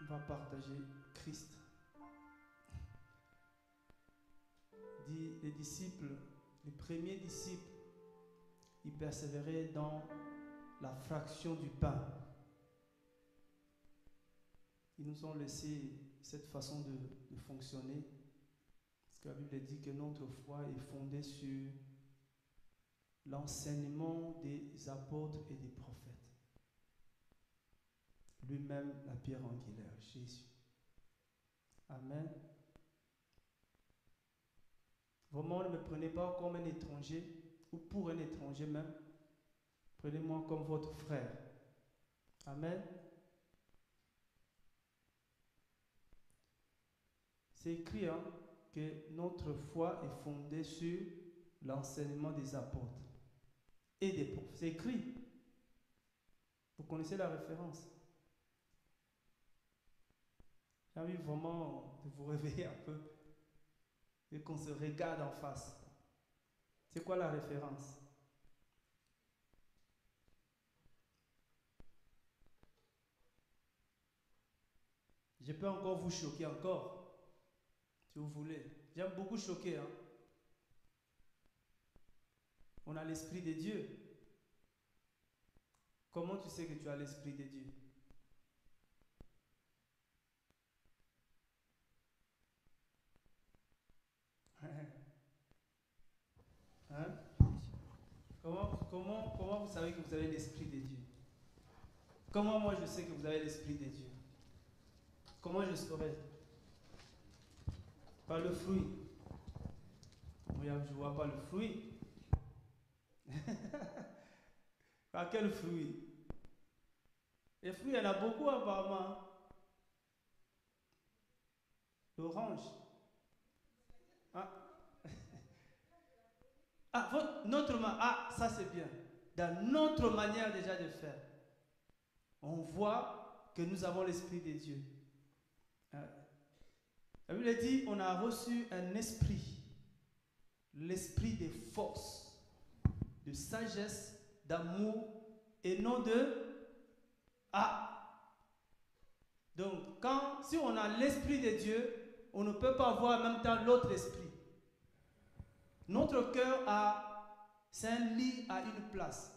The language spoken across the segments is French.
On va partager Christ. Dit les disciples, les premiers disciples, ils persévéraient dans la fraction du pain. Ils nous ont laissé cette façon de fonctionner. Parce que la Bible dit que notre foi est fondée sur l'enseignement des apôtres et des prophètes. Lui-même, la pierre angulaire, Jésus. Amen. Vraiment, ne me prenez pas comme un étranger, ou pour un étranger même. Prenez-moi comme votre frère. Amen. C'est écrit que notre foi est fondée sur l'enseignement des apôtres et des prophètes. C'est écrit. Vous connaissez la référence. J'ai envie vraiment de vous réveiller un peu et qu'on se regarde en face. C'est quoi la référence? Je peux encore vous choquer encore, si vous voulez. J'aime beaucoup choquer. On a l'Esprit de Dieu. Comment tu sais que tu as l'Esprit de Dieu? Hein? Comment vous savez que vous avez l'Esprit de Dieu? Comment moi je sais que vous avez l'Esprit de Dieu? Comment je saurais? Par le fruit. Je ne vois pas le fruit. Par quel fruit? Les fruits, il y en a beaucoup apparemment. L'orange. Ça c'est bien. Dans notre manière déjà de faire, on voit que nous avons l'Esprit de Dieu. La Bible dit, on a reçu un esprit, l'esprit de force, de sagesse, d'amour et non de Donc, si on a l'Esprit de Dieu, on ne peut pas avoir en même temps l'autre esprit. Notre cœur c'est un lit à une place.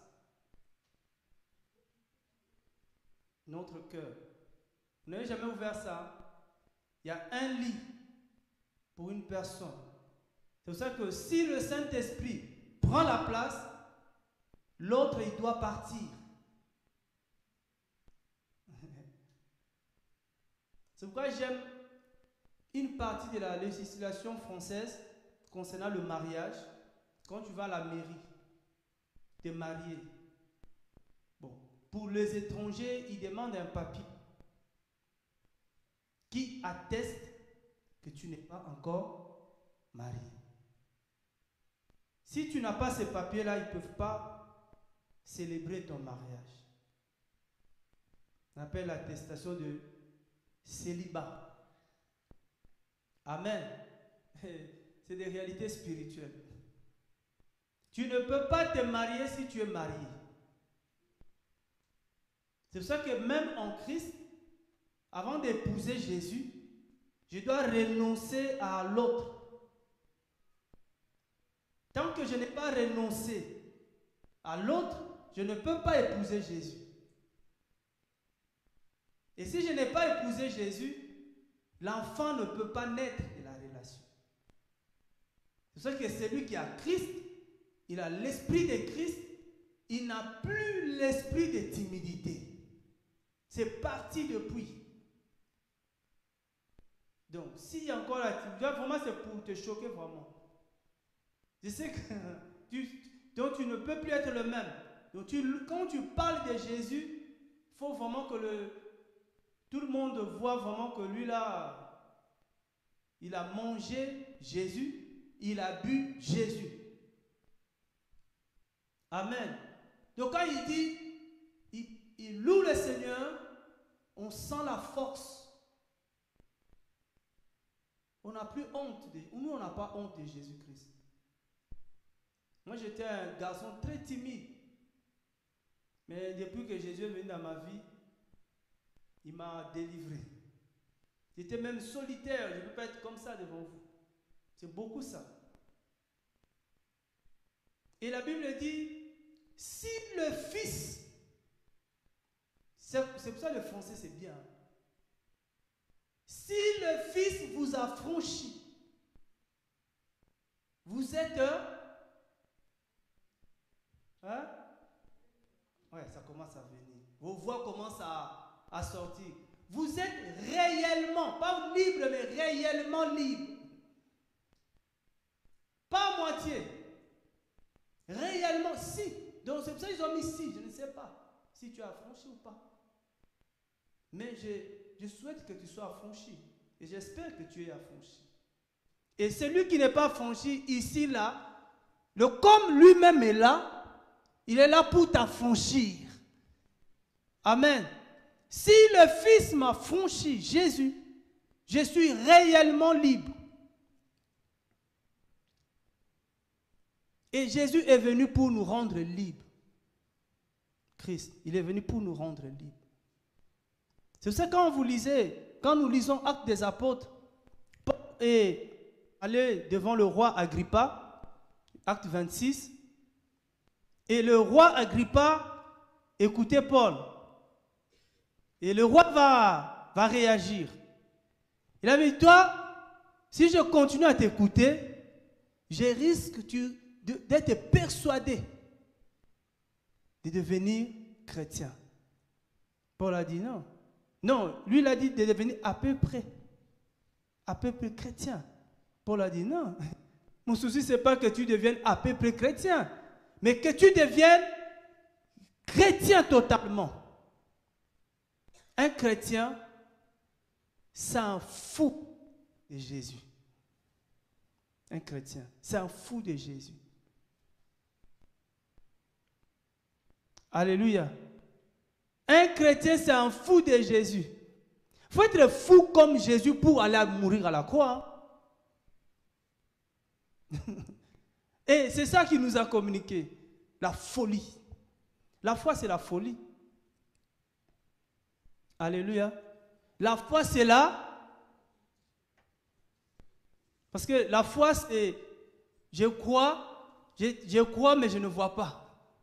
Notre cœur. Vous n'avez jamais ouvert ça? Il y a un lit pour une personne. C'est pour ça que si le Saint-Esprit prend la place, l'autre, il doit partir. C'est pourquoi j'aime une partie de la législation française concernant le mariage. Quand tu vas à la mairie, tu es marié. Bon, pour les étrangers, ils demandent un papier qui atteste que tu n'es pas encore marié. Si tu n'as pas ces papiers-là, ils ne peuvent pas célébrer ton mariage. On appelle l'attestation de célibat. Amen. C'est des réalités spirituelles. Tu ne peux pas te marier si tu es marié. C'est pour ça que même en Christ, avant d'épouser Jésus, je dois renoncer à l'autre. Tant que je n'ai pas renoncé à l'autre, je ne peux pas épouser Jésus. Et si je n'ai pas épousé Jésus, l'enfant ne peut pas naître de la relation. C'est pour ça que celui qui a Christ, il a l'esprit de Christ, il n'a plus l'esprit de timidité. C'est parti depuis. Donc, s'il y a encore la timidité, vraiment c'est pour te choquer vraiment. Je sais que donc tu ne peux plus être le même. Donc quand tu parles de Jésus, il faut vraiment que tout le monde voit vraiment que lui là, il a mangé Jésus, il a bu Jésus. Amen. Donc quand il dit, il loue le Seigneur, on sent la force. On n'a plus honte. Nous, on n'a pas honte de Jésus-Christ. Moi, j'étais un garçon très timide. Mais depuis que Jésus est venu dans ma vie, il m'a délivré. J'étais même solitaire, je ne peux pas être comme ça devant vous. C'est beaucoup ça. Et la Bible dit, si le Fils, c'est pour ça le français c'est bien. Si le Fils vous a franchi, vous êtes... Hein? Ouais, ça commence à venir. Vos voix commencent à sortir. Vous êtes réellement, pas libre, mais réellement libre. Pas à moitié. Réellement, si. Donc c'est pour ça qu'ils ont mis si, je ne sais pas si tu as affranchi ou pas. Mais je souhaite que tu sois affranchi. Et j'espère que tu es affranchi. Et celui qui n'est pas affranchi, ici, là, comme lui-même est là, il est là pour t'affranchir. Amen. Si le Fils m'a franchi, Jésus, je suis réellement libre. Et Jésus est venu pour nous rendre libres. Christ, il est venu pour nous rendre libres. C'est pour ça que quand nous lisons Actes des Apôtres, Paul est allé devant le roi Agrippa, Acte 26, et le roi Agrippa écoutait Paul. Et le roi va réagir. Il a dit, toi, si je continue à t'écouter, je risque d'être persuadé de devenir chrétien. Paul a dit non. Non, lui il a dit de devenir à peu près chrétien. Paul a dit non. Mon souci c'est pas que tu deviennes à peu près chrétien, mais que tu deviennes chrétien totalement. Un chrétien s'en fout de Jésus. Un chrétien s'en fout de Jésus. Alléluia. Un chrétien s'en fout de Jésus. Il faut être fou comme Jésus pour aller mourir à la croix. Et c'est ça qui nous a communiqué. La folie. La foi, c'est la folie. Alléluia. La foi, c'est là. Parce que la foi, c'est je crois, mais je ne vois pas.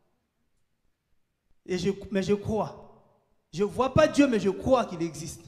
Mais je crois. Je ne vois pas Dieu, mais je crois qu'il existe.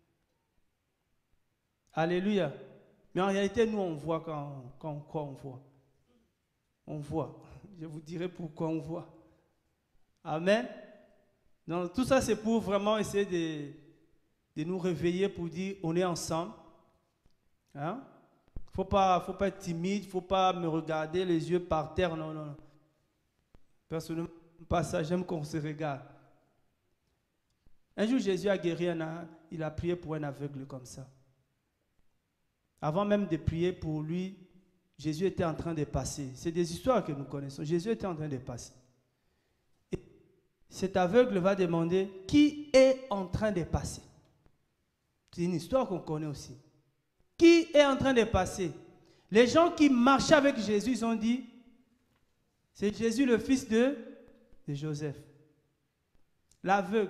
Alléluia. Mais en réalité, nous, on voit quand on croit, on voit. On voit. Je vous dirai pourquoi on voit. Amen. Donc, tout ça, c'est pour vraiment essayer de nous réveiller pour dire, on est ensemble. Hein? Faut pas être timide, il ne faut pas me regarder les yeux par terre. Non, non. Personnellement, pas ça, j'aime qu'on se regarde. Un jour, Jésus a guéri il a prié pour un aveugle comme ça. Avant même de prier pour lui, Jésus était en train de passer. C'est des histoires que nous connaissons. Jésus était en train de passer. Et cet aveugle va demander qui est en train de passer. C'est une histoire qu'on connaît aussi. Qui est en train de passer? Les gens qui marchaient avec Jésus, ils ont dit, c'est Jésus le fils de Joseph. L'aveugle.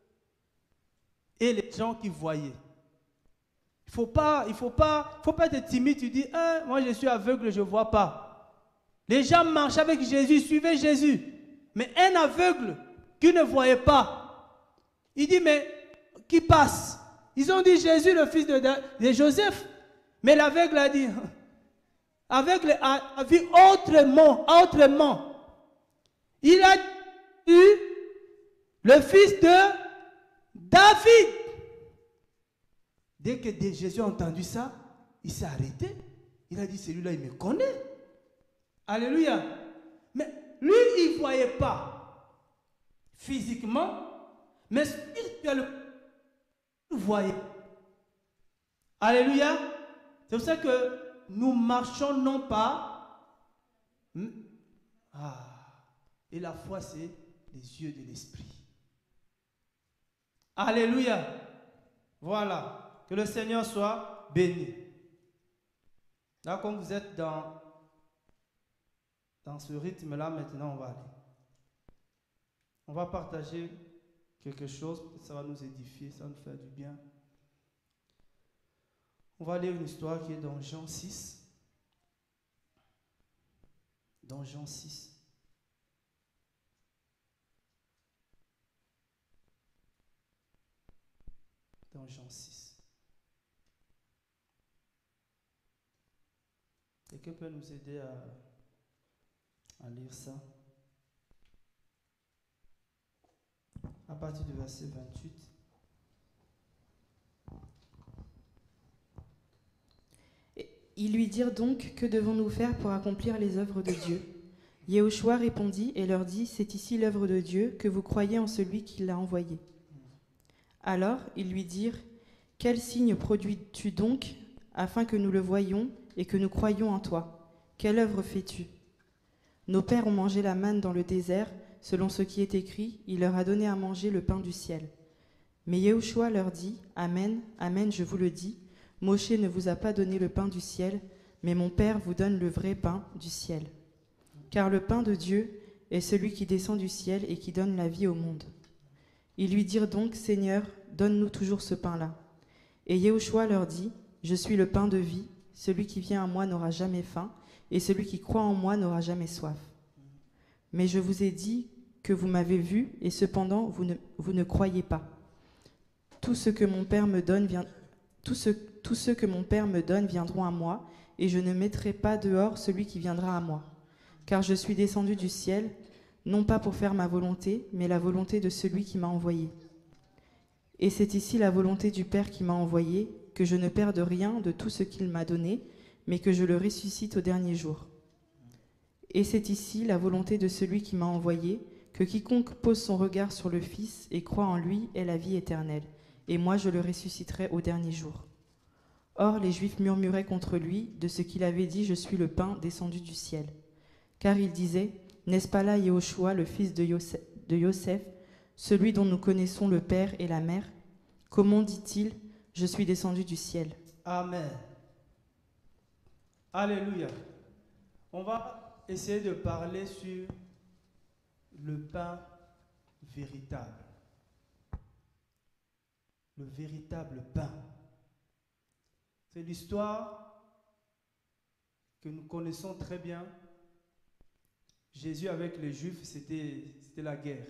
Et les gens qui voyaient. Il faut pas être timide, tu dis, moi je suis aveugle, je ne vois pas. Les gens marchaient avec Jésus, suivaient Jésus. Mais un aveugle qui ne voyait pas, il dit, mais qui passe? Ils ont dit Jésus, le fils de Joseph. Mais l'aveugle a dit, aveugle a vu autrement. Il a dit, le fils de David. Dès que Jésus a entendu ça, il s'est arrêté. Il a dit, celui-là, il me connaît. Alléluia. Mais lui, il ne voyait pas physiquement, mais spirituellement, il voyait. Alléluia. C'est pour ça que nous marchons non pas. Et la foi, c'est les yeux de l'esprit. Alléluia. Voilà. Que le Seigneur soit béni. Là, comme vous êtes dans ce rythme-là, maintenant, on va aller. On va partager quelque chose, ça va nous édifier, ça va nous faire du bien. On va lire une histoire qui est dans Jean 6. Dans Jean 6. Dans Jean 6. Quelqu'un peut nous aider à lire ça? À partir du verset 28. Ils lui dirent donc, que devons-nous faire pour accomplir les œuvres de Dieu? Yehoshua répondit et leur dit, c'est ici l'œuvre de Dieu, que vous croyez en celui qui l'a envoyé. Alors ils lui dirent, quel signe produis-tu donc, afin que nous le voyions et que nous croyions en toi? Quelle œuvre fais-tu? Nos pères ont mangé la manne dans le désert, selon ce qui est écrit, il leur a donné à manger le pain du ciel. Mais Yehoshua leur dit, Amen, Amen, je vous le dis, Moshe ne vous a pas donné le pain du ciel, mais mon Père vous donne le vrai pain du ciel. Car le pain de Dieu est celui qui descend du ciel et qui donne la vie au monde. Ils lui dirent donc, Seigneur, donne-nous toujours ce pain-là. Et Yehoshua leur dit, je suis le pain de vie, celui qui vient à moi n'aura jamais faim, et celui qui croit en moi n'aura jamais soif. Mais je vous ai dit que vous m'avez vu, et cependant vous ne croyez pas. Tout ce que mon Père me donne viendront à moi, et je ne mettrai pas dehors celui qui viendra à moi. Car je suis descendu du ciel, non pas pour faire ma volonté, mais la volonté de celui qui m'a envoyé. Et c'est ici la volonté du Père qui m'a envoyé, que je ne perde rien de tout ce qu'il m'a donné, mais que je le ressuscite au dernier jour. Et c'est ici la volonté de celui qui m'a envoyé, que quiconque pose son regard sur le Fils et croit en lui ait la vie éternelle, et moi je le ressusciterai au dernier jour. Or les Juifs murmuraient contre lui de ce qu'il avait dit, je suis le pain descendu du ciel. Car il disait, n'est-ce pas là Yehoshua, le fils de Yosef, celui dont nous connaissons le père et la mère? Comment dit-il, je suis descendu du ciel? Amen. Alléluia. On va essayer de parler sur le pain véritable. Le véritable pain. C'est l'histoire que nous connaissons très bien. Jésus avec les Juifs, c'était la guerre.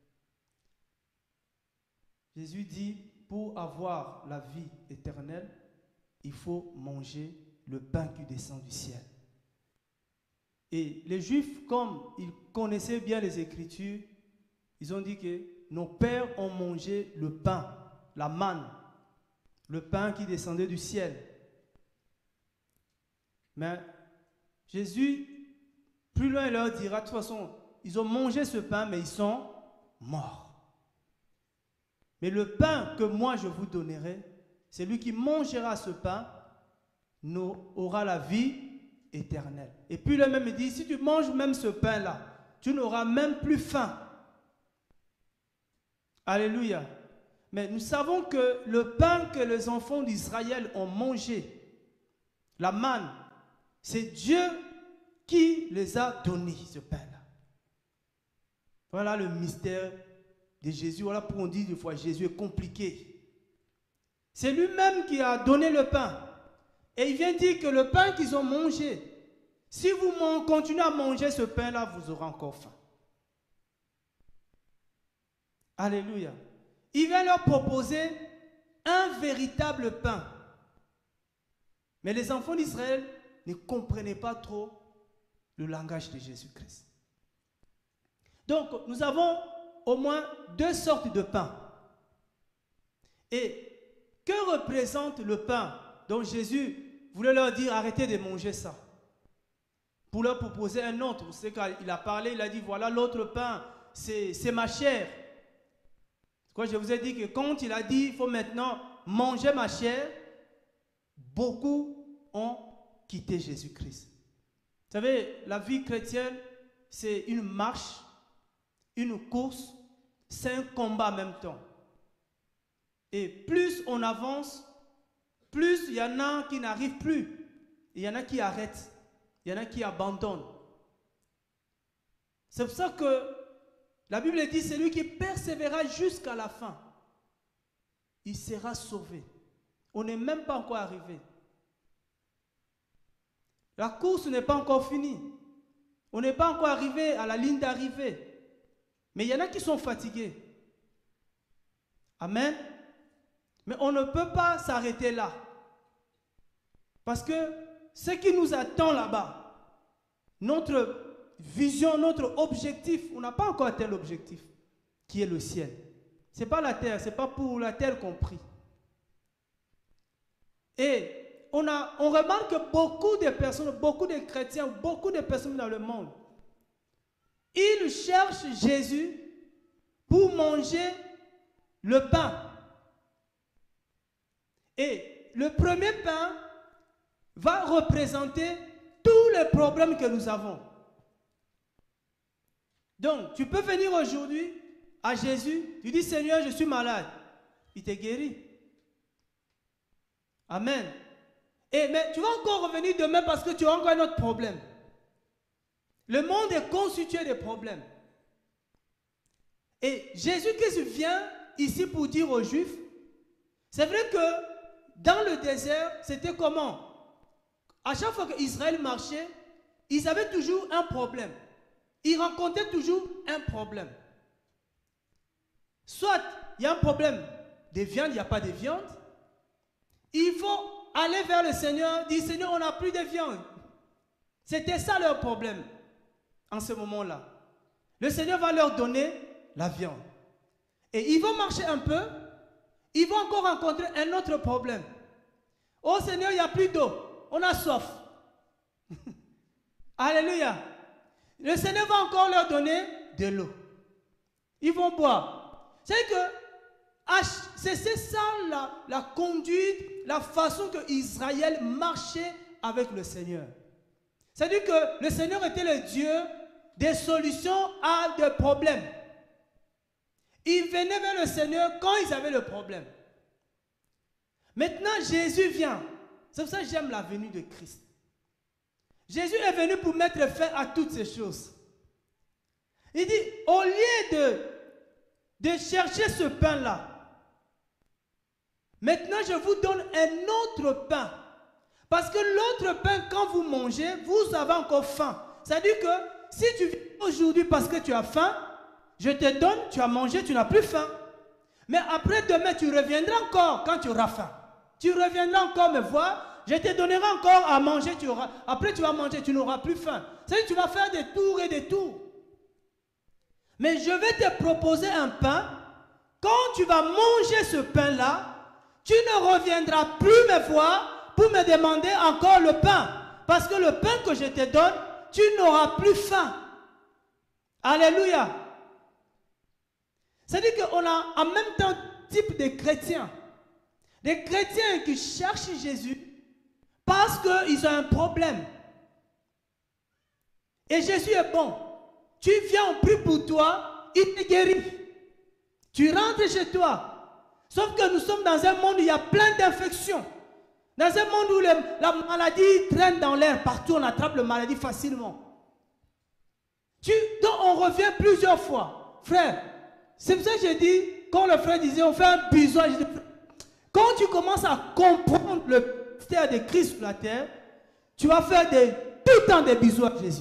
Jésus dit, pour avoir la vie éternelle, il faut manger le pain qui descend du ciel. Et les Juifs, comme ils connaissaient bien les Écritures, ils ont dit que nos pères ont mangé le pain, la manne, le pain qui descendait du ciel. Mais Jésus, plus loin, il leur dira, de toute façon, ils ont mangé ce pain, mais ils sont morts. Mais le pain que moi je vous donnerai, celui qui mangera ce pain aura la vie éternelle. Et puis le même dit, si tu manges même ce pain-là, tu n'auras même plus faim. Alléluia. Mais nous savons que le pain que les enfants d'Israël ont mangé, la manne, c'est Dieu qui les a donnés, ce pain-là. Voilà le mystère de Jésus. Voilà pourquoi on dit des fois Jésus est compliqué. C'est lui-même qui a donné le pain. Et il vient dire que le pain qu'ils ont mangé, si vous continuez à manger ce pain-là, vous aurez encore faim. Alléluia. Il vient leur proposer un véritable pain. Mais les enfants d'Israël ne comprenaient pas trop le langage de Jésus-Christ. Donc, nous avons au moins deux sortes de pain. Et que représente le pain dont Jésus voulait leur dire, arrêtez de manger ça, pour leur proposer un autre? Vous savez, quand il a parlé, il a dit, voilà l'autre pain, c'est ma chair. Quoi, je vous ai dit que quand il a dit, il faut maintenant manger ma chair, beaucoup ont quitté Jésus-Christ. Vous savez, la vie chrétienne, c'est une marche, une course, c'est un combat en même temps. Et plus on avance, plus il y en a qui n'arrivent plus. Il y en a qui arrêtent. Il y en a qui abandonnent. C'est pour ça que la Bible dit, c'est lui qui persévérera jusqu'à la fin. Il sera sauvé. On n'est même pas encore arrivé. La course n'est pas encore finie. On n'est pas encore arrivé à la ligne d'arrivée. Mais il y en a qui sont fatigués. Amen. Mais on ne peut pas s'arrêter là. Parce que ce qui nous attend là-bas, notre vision, notre objectif, on n'a pas encore atteint l'objectif, qui est le ciel. Ce n'est pas la terre, ce n'est pas pour la terre qu'on prie. Et on remarque que beaucoup de personnes, beaucoup de chrétiens, beaucoup de personnes dans le monde, ils cherchent Jésus pour manger le pain. Et le premier pain va représenter tous les problèmes que nous avons. Donc, tu peux venir aujourd'hui à Jésus, tu dis, Seigneur, je suis malade. Il te guérit. Amen. Mais tu vas encore revenir demain parce que tu as encore un autre problème. Le monde est constitué de problèmes. Et Jésus-Christ vient ici pour dire aux Juifs, c'est vrai que dans le désert, c'était comment? À chaque fois qu'Israël marchait, ils avaient toujours un problème. Ils rencontraient toujours un problème. Soit il y a un problème de viande, il n'y a pas de viande. Il faut aller vers le Seigneur, dire Seigneur, on n'a plus de viande. C'était ça leur problème en ce moment-là. Le Seigneur va leur donner la viande. Et ils vont marcher un peu, ils vont encore rencontrer un autre problème. Oh Seigneur, il n'y a plus d'eau, on a soif. Alléluia. Le Seigneur va encore leur donner de l'eau. Ils vont boire. C'est ça la conduite, la façon que Israël marchait avec le Seigneur. C'est-à-dire que le Seigneur était le Dieu des solutions à des problèmes. Ils venaient vers le Seigneur quand ils avaient le problème. Maintenant, Jésus vient. C'est pour ça que j'aime la venue de Christ. Jésus est venu pour mettre fin à toutes ces choses. Il dit, au lieu de chercher ce pain-là, maintenant je vous donne un autre pain. Parce que l'autre pain, quand vous mangez, vous avez encore faim. C'est-à-dire que si tu viens aujourd'hui parce que tu as faim, je te donne, tu as mangé, tu n'as plus faim. Mais après demain, tu reviendras encore quand tu auras faim. Tu reviendras encore me voir, je te donnerai encore à manger, après tu vas manger, tu n'auras plus faim. C'est-à-dire que tu vas faire des tours et des tours. Mais je vais te proposer un pain. Quand tu vas manger ce pain-là, tu ne reviendras plus me voir pour me demander encore le pain. Parce que le pain que je te donne, tu n'auras plus faim. Alléluia. C'est-à-dire qu'on a en même temps type de chrétiens. Des chrétiens qui cherchent Jésus parce qu'ils ont un problème. Et Jésus est bon. Tu viens, on prie pour toi, il te guérit. Tu rentres chez toi. Sauf que nous sommes dans un monde où il y a plein d'infections. Dans un monde où la maladie traîne dans l'air. Partout, on attrape la maladie facilement. Donc, on revient plusieurs fois. Frère, c'est pour ça que j'ai dit, quand le frère disait, on fait un besoin. Quand tu commences à comprendre le mystère de Christ sur la terre, tu vas faire tout le temps des bisous à Jésus.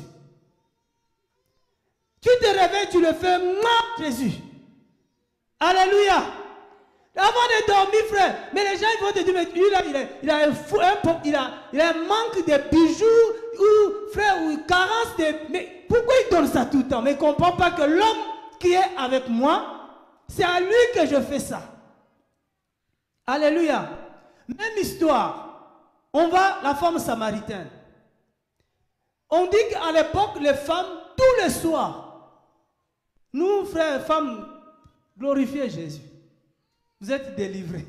Tu te réveilles, tu le fais, Jésus. Alléluia. Avant de dormir, frère. Mais les gens ils vont te dire, mais il a un manque de bijoux, ou frère, ou une carence de... Mais pourquoi il donne ça tout le temps? Mais il ne comprend pas que l'homme qui est avec moi, c'est à lui que je fais ça. Alléluia. Même histoire. On va, la femme samaritaine. On dit qu'à l'époque, les femmes, tous les soirs, nous, frères et femmes, glorifiez Jésus. Vous êtes délivrés.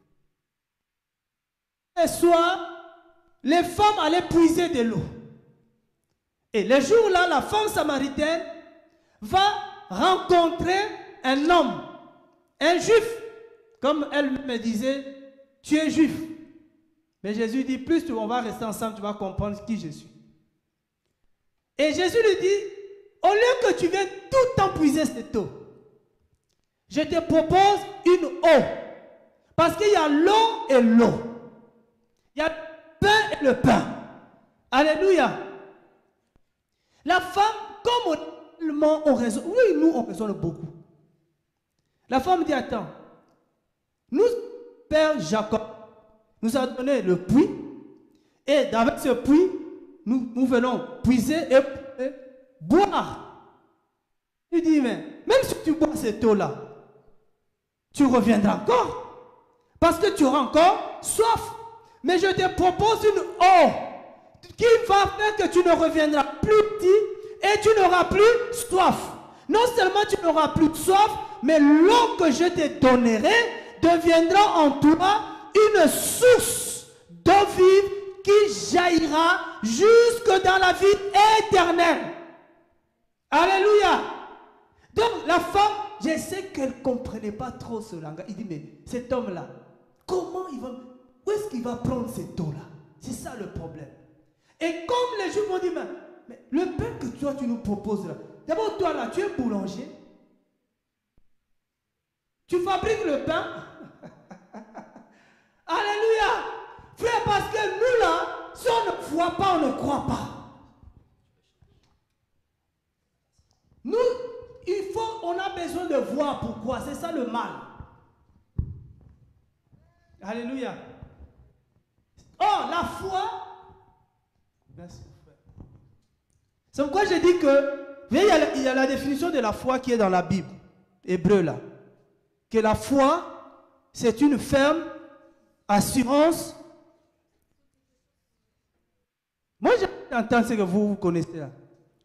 Les soirs, les femmes allaient puiser de l'eau. Et le jour-là, la femme samaritaine va rencontrer un homme, un juif. Comme elle me disait, tu es juif. Mais Jésus dit, plus on va rester ensemble, tu vas comprendre qui je suis. Et Jésus lui dit, au lieu que tu viennes tout le temps puiser cette eau, je te propose une eau. Parce qu'il y a l'eau et l'eau. Il y a le pain et le pain. Alléluia. La femme, comme on raisonne, oui, nous, on raisonne beaucoup. La femme dit, attends, nous, Père Jacob, nous a donné le puits, et avec ce puits, nous venons puiser et boire. Il dit, mais même si tu bois cette eau-là, tu reviendras encore, parce que tu auras encore soif. Mais je te propose une eau qui va faire que tu ne reviendras plus petit et tu n'auras plus soif. Non seulement tu n'auras plus de soif, mais l'eau que je te donnerai deviendra en toi une source d'eau vive qui jaillira jusque dans la vie éternelle. Alléluia. Donc la femme, je sais qu'elle ne comprenait pas trop ce langage. Il dit, mais cet homme-là, comment il va, où est-ce qu'il va prendre cette eau-là? C'est ça le problème. Et comme les Juifs m'ont dit, mais le pain que toi tu nous proposes là, d'abord toi là, tu es boulanger. Tu fabriques le pain. Alléluia. Frère, parce que nous là, si on ne voit pas, on ne croit pas. Nous, on a besoin de voir pourquoi. C'est ça le mal. Alléluia. Oh, la foi. Merci, frère. C'est pourquoi je dis que, vous voyez, il y a la définition de la foi qui est dans la Bible, hébreu là. Que la foi, c'est une ferme assurance. Moi, j'entends ce que vous connaissez là.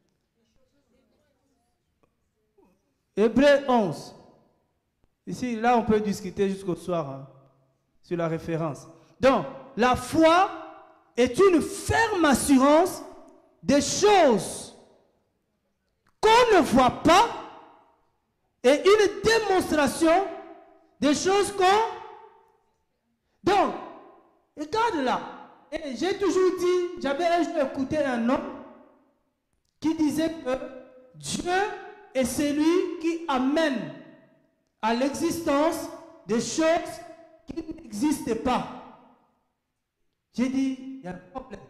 Hébreu 11. Ici, là, on peut discuter jusqu'au soir hein, sur la référence. Donc, la foi est une ferme assurance des choses qu'on ne voit pas et une démonstration des choses qu'on... Donc, regarde là. Et j'ai toujours dit, j'avais un jour écouté un homme qui disait que Dieu est celui qui amène à l'existence des choses qui n'existaient pas. J'ai dit, il y a un problème.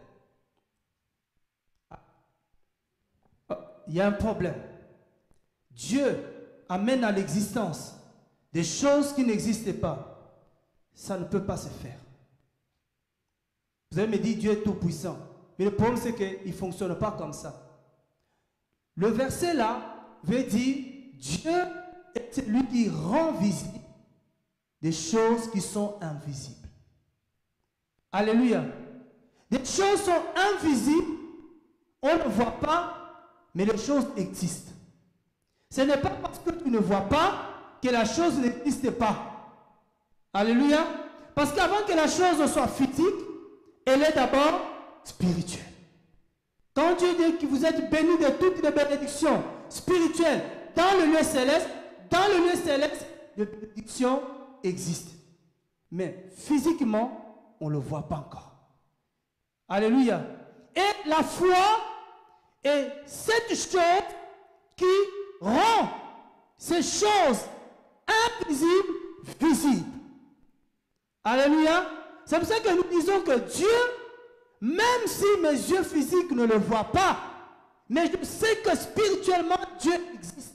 Il y a un problème. Dieu amène à l'existence des choses qui n'existaient pas. Ça ne peut pas se faire. Vous allez me dire, Dieu est tout puissant. Mais le problème, c'est qu'il ne fonctionne pas comme ça. Le verset là veut dire, Dieu est celui qui rend visible des choses qui sont invisibles. Alléluia. Des choses sont invisibles, on ne voit pas, mais les choses existent. Ce n'est pas parce que tu ne vois pas que la chose n'existe pas. Alléluia. Parce qu'avant que la chose soit physique, elle est d'abord spirituelle. Quand Dieu dit que vous êtes bénis de toutes les bénédictions spirituelles dans le lieu céleste, les bénédictions existent. Mais physiquement, on ne le voit pas encore. Alléluia. Et la foi est cette chose qui rend ces choses invisibles visibles. Alléluia. C'est pour ça que nous disons que Dieu, même si mes yeux physiques ne le voient pas, mais je sais que spirituellement Dieu existe.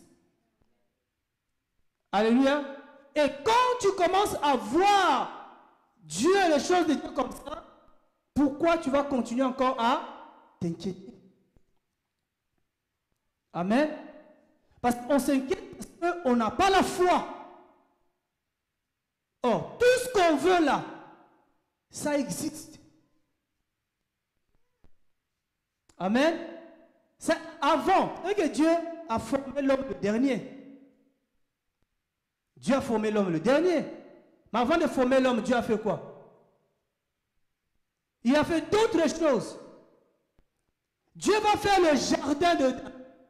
Alléluia. Et quand tu commences à voir Dieu et les choses de Dieu comme ça, pourquoi tu vas continuer encore à t'inquiéter? Amen. Parce qu'on s'inquiète parce qu'on n'a pas la foi. Or, tout ce qu'on veut là, ça existe. Amen. C'est avant que Dieu a formé l'homme le dernier. Dieu a formé l'homme le dernier. Mais avant de former l'homme, Dieu a fait quoi? Il a fait d'autres choses. Dieu va faire le jardin dedans.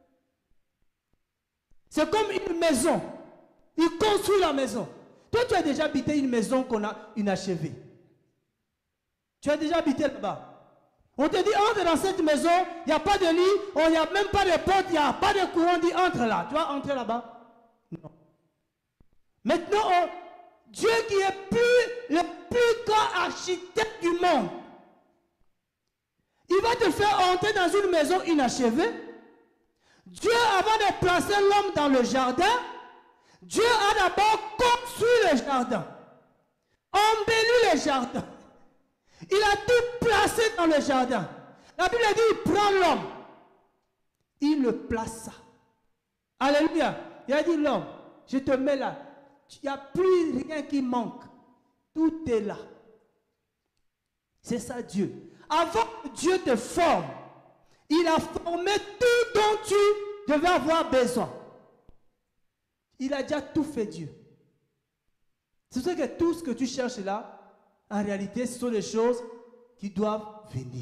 C'est comme une maison. Il construit la maison. Toi, tu as déjà habité une maison qu'on a inachevée. Tu as déjà habité là-bas. On te dit, entre dans cette maison, il n'y a pas de lit, il n'y a même pas de porte, il n'y a pas de courant, on dit, entre là. Tu vas entrer là-bas? Non. Maintenant, Dieu qui est le plus grand architecte du monde, Il va te faire entrer dans une maison inachevée. Dieu, avant de placer l'homme dans le jardin, Dieu a d'abord construit le jardin, embelli le jardin. Il a tout placé dans le jardin. La Bible dit, il prend l'homme. Il le plaça. Alléluia. Il a dit, l'homme, je te mets là. Il n'y a plus rien qui manque. Tout est là. C'est ça Dieu. Avant que Dieu te forme, il a formé tout dont tu devais avoir besoin. Il a déjà tout fait, Dieu. C'est pour ça que tout ce que tu cherches là, en réalité, ce sont les choses qui doivent venir.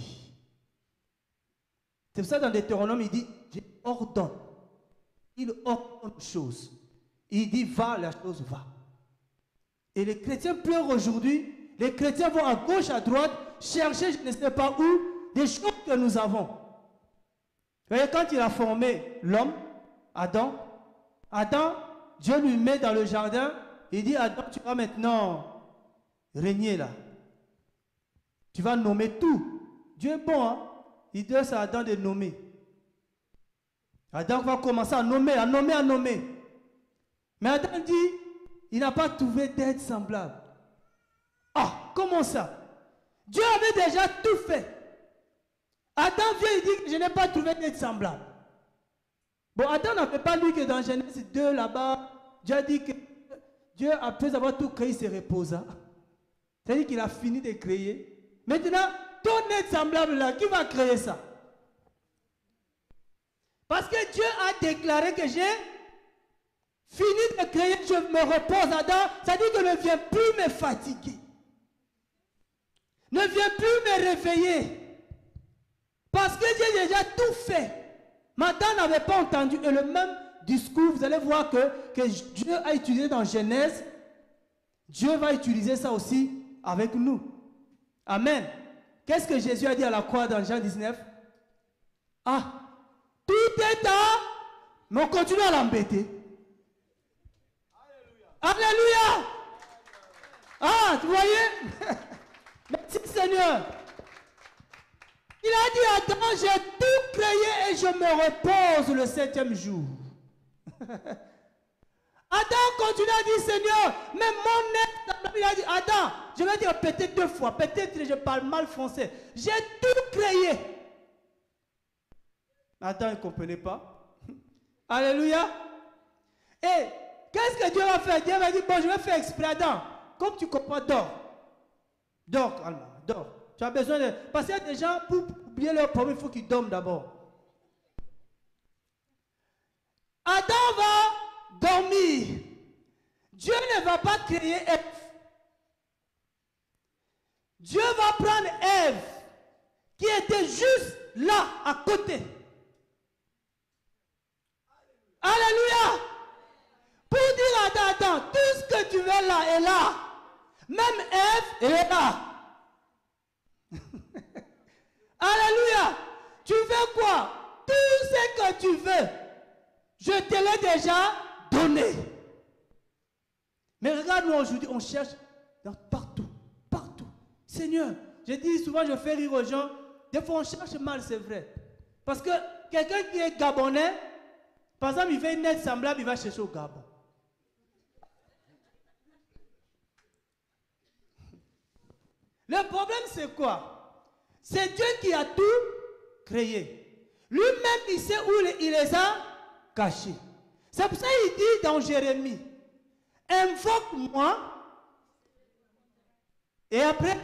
C'est pour ça que dans Deutéronome, il dit, je ordonne. Il ordonne les choses. Il dit, va, la chose va. Et les chrétiens pleurent aujourd'hui. Les chrétiens vont à gauche, à droite, chercher, je ne sais pas où, des choses que nous avons. Vous voyez, quand il a formé l'homme, Adam, Dieu lui met dans le jardin, il dit, Adam, tu vas maintenant régner là. Tu vas nommer tout. Dieu est bon, hein? Il dit à Adam de nommer. Adam va commencer à nommer. Mais Adam dit, il n'a pas trouvé d'aide semblable. Ah, comment ça? Dieu avait déjà tout fait. Adam vient et dit que je n'ai pas trouvé d'aide semblable. Bon, Adam n'avait pas lu que dans Genèse 2, là-bas, Dieu a dit que Dieu, après avoir tout créé, se reposa. C'est-à-dire qu'il a fini de créer. Maintenant, ton aide semblable là, qui va créer ça? Parce que Dieu a déclaré que j'ai fini de créer, je me repose. Adam, ça dit que ne viens plus me fatiguer. Ne viens plus me réveiller. Parce que j'ai déjà tout fait. Maintenant, n'avait pas entendu. Et le même discours, vous allez voir que Dieu a utilisé dans Genèse. Dieu va utiliser ça aussi avec nous. Amen. Qu'est-ce que Jésus a dit à la croix dans Jean 19? Ah, tout est à... Mais on continue à l'embêter. Alléluia. Alléluia. Ah, vous voyez? Merci Seigneur. Il a dit, Adam, j'ai tout créé et je me repose le 7e jour. Adam continue à dire, Seigneur, mais mon être, il a dit, Adam, je vais dire peut-être 2 fois, peut-être que je parle mal français. J'ai tout créé. Adam, il ne comprenait pas. Alléluia. Et qu'est-ce que Dieu va faire? Dieu va dire, bon, je vais faire exprès, Adam. Comme tu comprends, dors. Dors, calme, dors. Tu as besoin de... Parce qu'il y a des gens, pour oublier leur problème, il faut qu'ils dorment d'abord. Adam va dormir. Dieu ne va pas créer Ève. Dieu va prendre Ève, qui était juste là, à côté. Alléluia. Pour dire à Adam, tout ce que tu veux là est là. Même Ève, elle est là. Alléluia. Tu veux quoi? Tout ce que tu veux, je te l'ai déjà donné. Mais regarde, nous aujourd'hui, on cherche partout, partout. Seigneur, je dis souvent, je fais rire aux gens. Des fois, on cherche mal, c'est vrai. Parce que quelqu'un qui est gabonais, par exemple, il fait une aide semblable, il va chercher au Gabon. Le problème, c'est quoi? C'est Dieu qui a tout créé. Lui-même, il sait où il les a cachés. C'est pour ça qu'il dit dans Jérémie, invoque-moi, et après,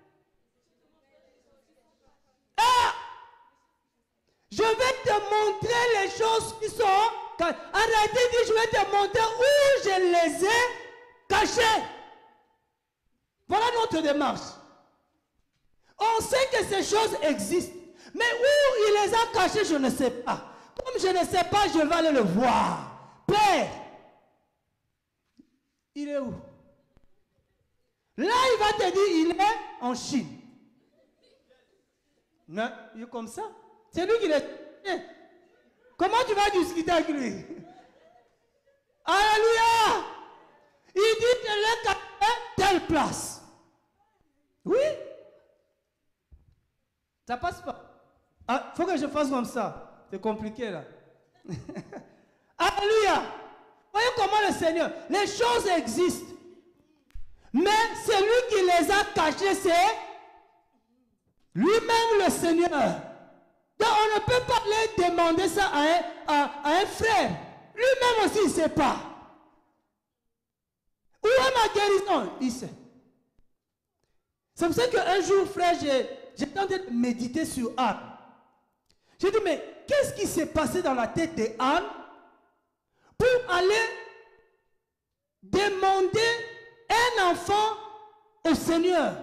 je vais te montrer les choses qui sont cachées. Arrêtez de dire, je vais te montrer où je les ai cachées. Voilà notre démarche. On sait que ces choses existent, mais où il les a cachées, je ne sais pas. Comme je ne sais pas, je vais aller le voir. Père, il est où? Là, il va te dire, il est en Chine. Mais il est comme ça. C'est lui qui est. Comment tu vas discuter avec lui? Alléluia! Il dit que l'est caché telle place. Oui? Ça passe pas. il faut que je fasse comme ça. C'est compliqué là. Alléluia. Voyez comment le Seigneur, les choses existent. Mais c'est lui qui les a cachées, c'est lui-même le Seigneur. Donc on ne peut pas aller demander ça à un frère. Lui-même aussi il ne sait pas. Où est ma guérison? Il sait. C'est pour ça qu'un jour, frère, j'étais en train de méditer sur Anne. J'ai dit, mais qu'est-ce qui s'est passé dans la tête d'Anne pour aller demander un enfant au Seigneur?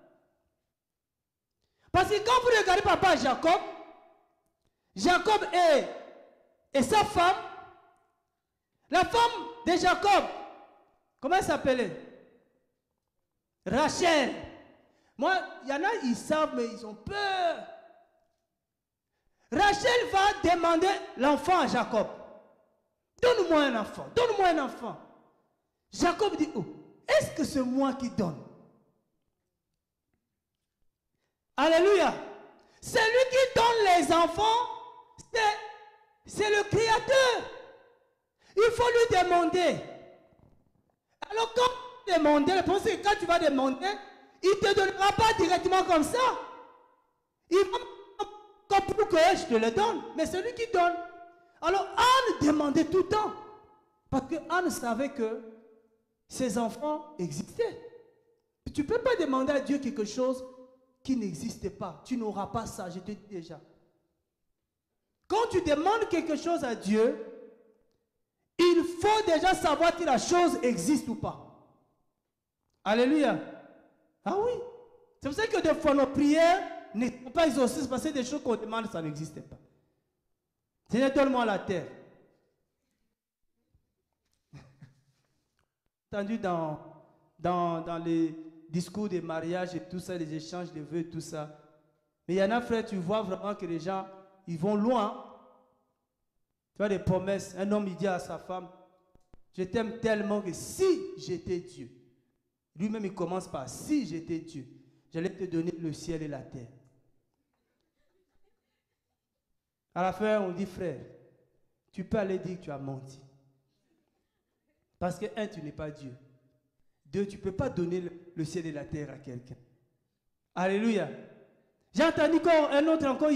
Parce que quand vous regardez papa Jacob, Jacob et sa femme, la femme de Jacob, comment elle s'appelait? Rachel. Moi, il y en a, ils savent, mais ils ont peur. Rachel va demander l'enfant à Jacob. Donne-moi un enfant, donne-moi un enfant. Jacob dit, oh, est-ce que c'est moi qui donne? Alléluia. C'est lui qui donne les enfants, c'est le Créateur. Il faut lui demander. Alors quand tu demandes, le problème c'est que quand tu vas demander, il ne te donnera pas directement comme ça. Il va comme pour que je te le donne, mais c'est lui qui donne. Alors Anne demandait tout le temps, parce que Anne savait que ses enfants existaient. Tu ne peux pas demander à Dieu quelque chose qui n'existe pas. Tu n'auras pas ça, je te dis déjà. Quand tu demandes quelque chose à Dieu, il faut déjà savoir si la chose existe ou pas. Alléluia. Ah oui. C'est pour ça que des fois nos prières ne sont pas exaucées parce que des choses qu'on demande, ça n'existe pas. Seigneur, donne-moi la terre. Entendu dans les discours des mariages et tout ça, les échanges de vœux et tout ça. Mais il y en a, frère, tu vois vraiment que les gens, ils vont loin. Tu vois des promesses. Un homme, il dit à sa femme, je t'aime tellement que si j'étais Dieu, lui-même il commence par si j'étais Dieu, j'allais te donner le ciel et la terre. À la fin, on dit, frère, tu peux aller dire que tu as menti. Parce que, un, tu n'es pas Dieu. Deux, tu ne peux pas donner le ciel et la terre à quelqu'un. Alléluia. J'ai entendu un autre encore,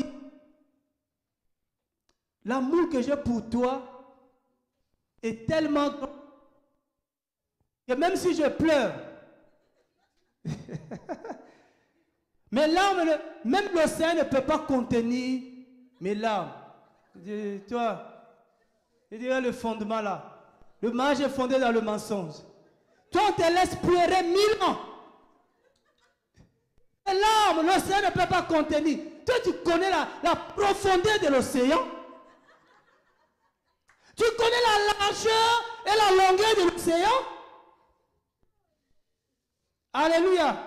l'amour que j'ai pour toi est tellement grand que même si je pleure, mes larmes, même l'océan ne peut pas contenir mes larmes. Toi, je dirais le fondement là. Le mariage est fondé dans le mensonge. Toi, on te laisse pleurer 1000 ans. Les larmes, l'océan ne peut pas contenir. Toi, tu connais la profondeur de l'océan. Tu connais la largeur et la longueur de l'océan. Alléluia.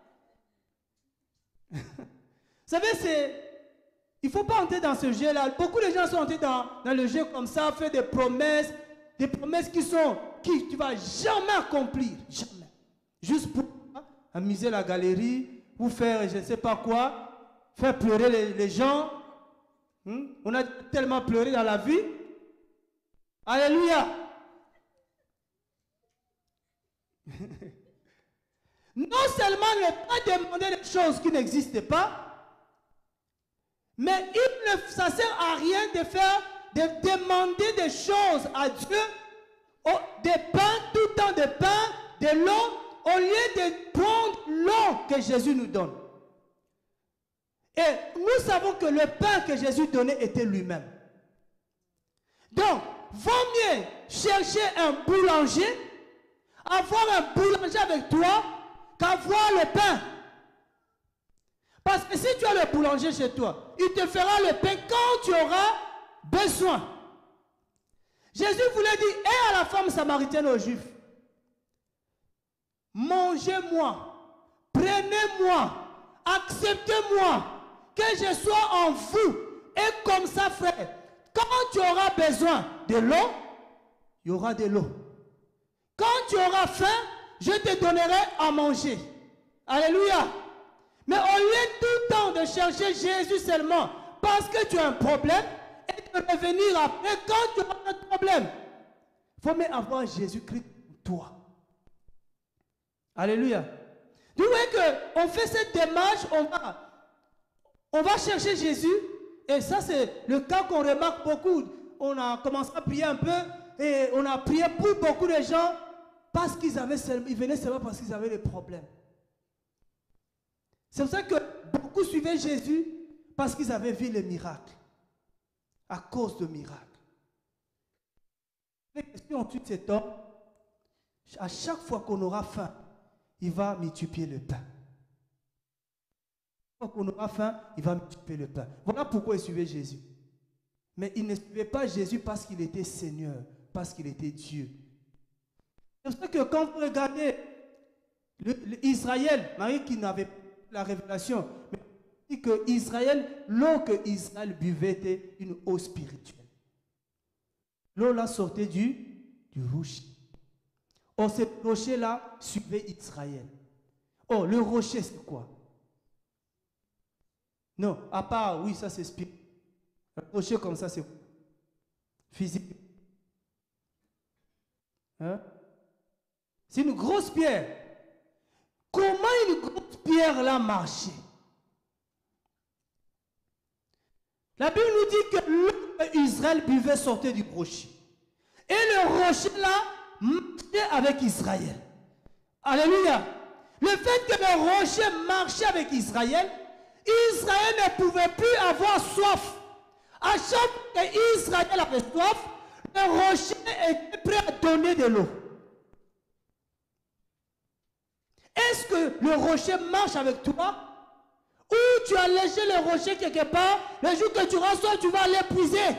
Vous savez, il ne faut pas entrer dans ce jeu-là. Beaucoup de gens sont entrés dans le jeu comme ça, faire des promesses qui tu ne vas jamais accomplir. Jamais. Juste pour amuser la galerie, ou faire je ne sais pas quoi, faire pleurer les gens. On a tellement pleuré dans la vie. Alléluia. Non seulement ne pas demander des choses qui n'existent pas, mais ça ne sert à rien de demander des choses à Dieu, des pains, tout le temps de pain, de l'eau, au lieu de prendre l'eau que Jésus nous donne. Et nous savons que le pain que Jésus donnait était lui-même. Donc, vaut mieux chercher un boulanger, avoir un boulanger avec toi, qu'avoir le pain. Parce que si tu as le boulanger chez toi, il te fera le pain quand tu auras besoin. Jésus voulait dire, et à la femme samaritaine aux Juifs, mangez-moi, prenez-moi, acceptez-moi, que je sois en vous. Et comme ça, frère, quand tu auras besoin de l'eau, il y aura de l'eau. Quand tu auras faim, je te donnerai à manger. Alléluia. Mais au lieu tout le temps de chercher Jésus seulement, parce que tu as un problème et de revenir après quand tu as un problème. Il faut même avoir Jésus-Christ pour toi. Alléluia. Tu vois qu'on fait cette démarche, on va chercher Jésus. Et ça, c'est le cas qu'on remarque beaucoup. On a commencé à prier un peu et on a prié pour beaucoup de gens parce qu'ils venaient seulement parce qu'ils avaient des problèmes. C'est pour ça que beaucoup suivaient Jésus parce qu'ils avaient vu les miracles. À cause de miracles. Si on tue cet homme, à chaque fois qu'on aura faim, il va multiplier le pain. Quand on aura faim, il va multiplier le pain. Voilà pourquoi il suivait Jésus. Mais il ne suivait pas Jésus parce qu'il était Seigneur, parce qu'il était Dieu. C'est pour ça que quand vous regardez Israël, Marie qui n'avait pas la révélation, mais dit que Israël, l'eau que Israël buvait était une eau spirituelle. L'eau là sortait du rocher. Oh, ce rocher-là suivait Israël. Oh, le rocher, c'est quoi? Non, à part, oui, ça c'est spirituel. Un rocher comme ça, c'est physique. Hein? C'est une grosse pierre. Comment une grosse pierre là marchait? La Bible nous dit que l'eau qu'Israël buvait sortait du rocher. Et le rocher là marchait avec Israël. Alléluia. Le fait que le rocher marchait avec Israël, Israël ne pouvait plus avoir soif. À chaque fois qu'Israël avait soif, le rocher était prêt à donner de l'eau. Est-ce que le rocher marche avec toi? Ou tu as léché le rocher quelque part, le jour que tu auras soif, tu vas l'épuiser.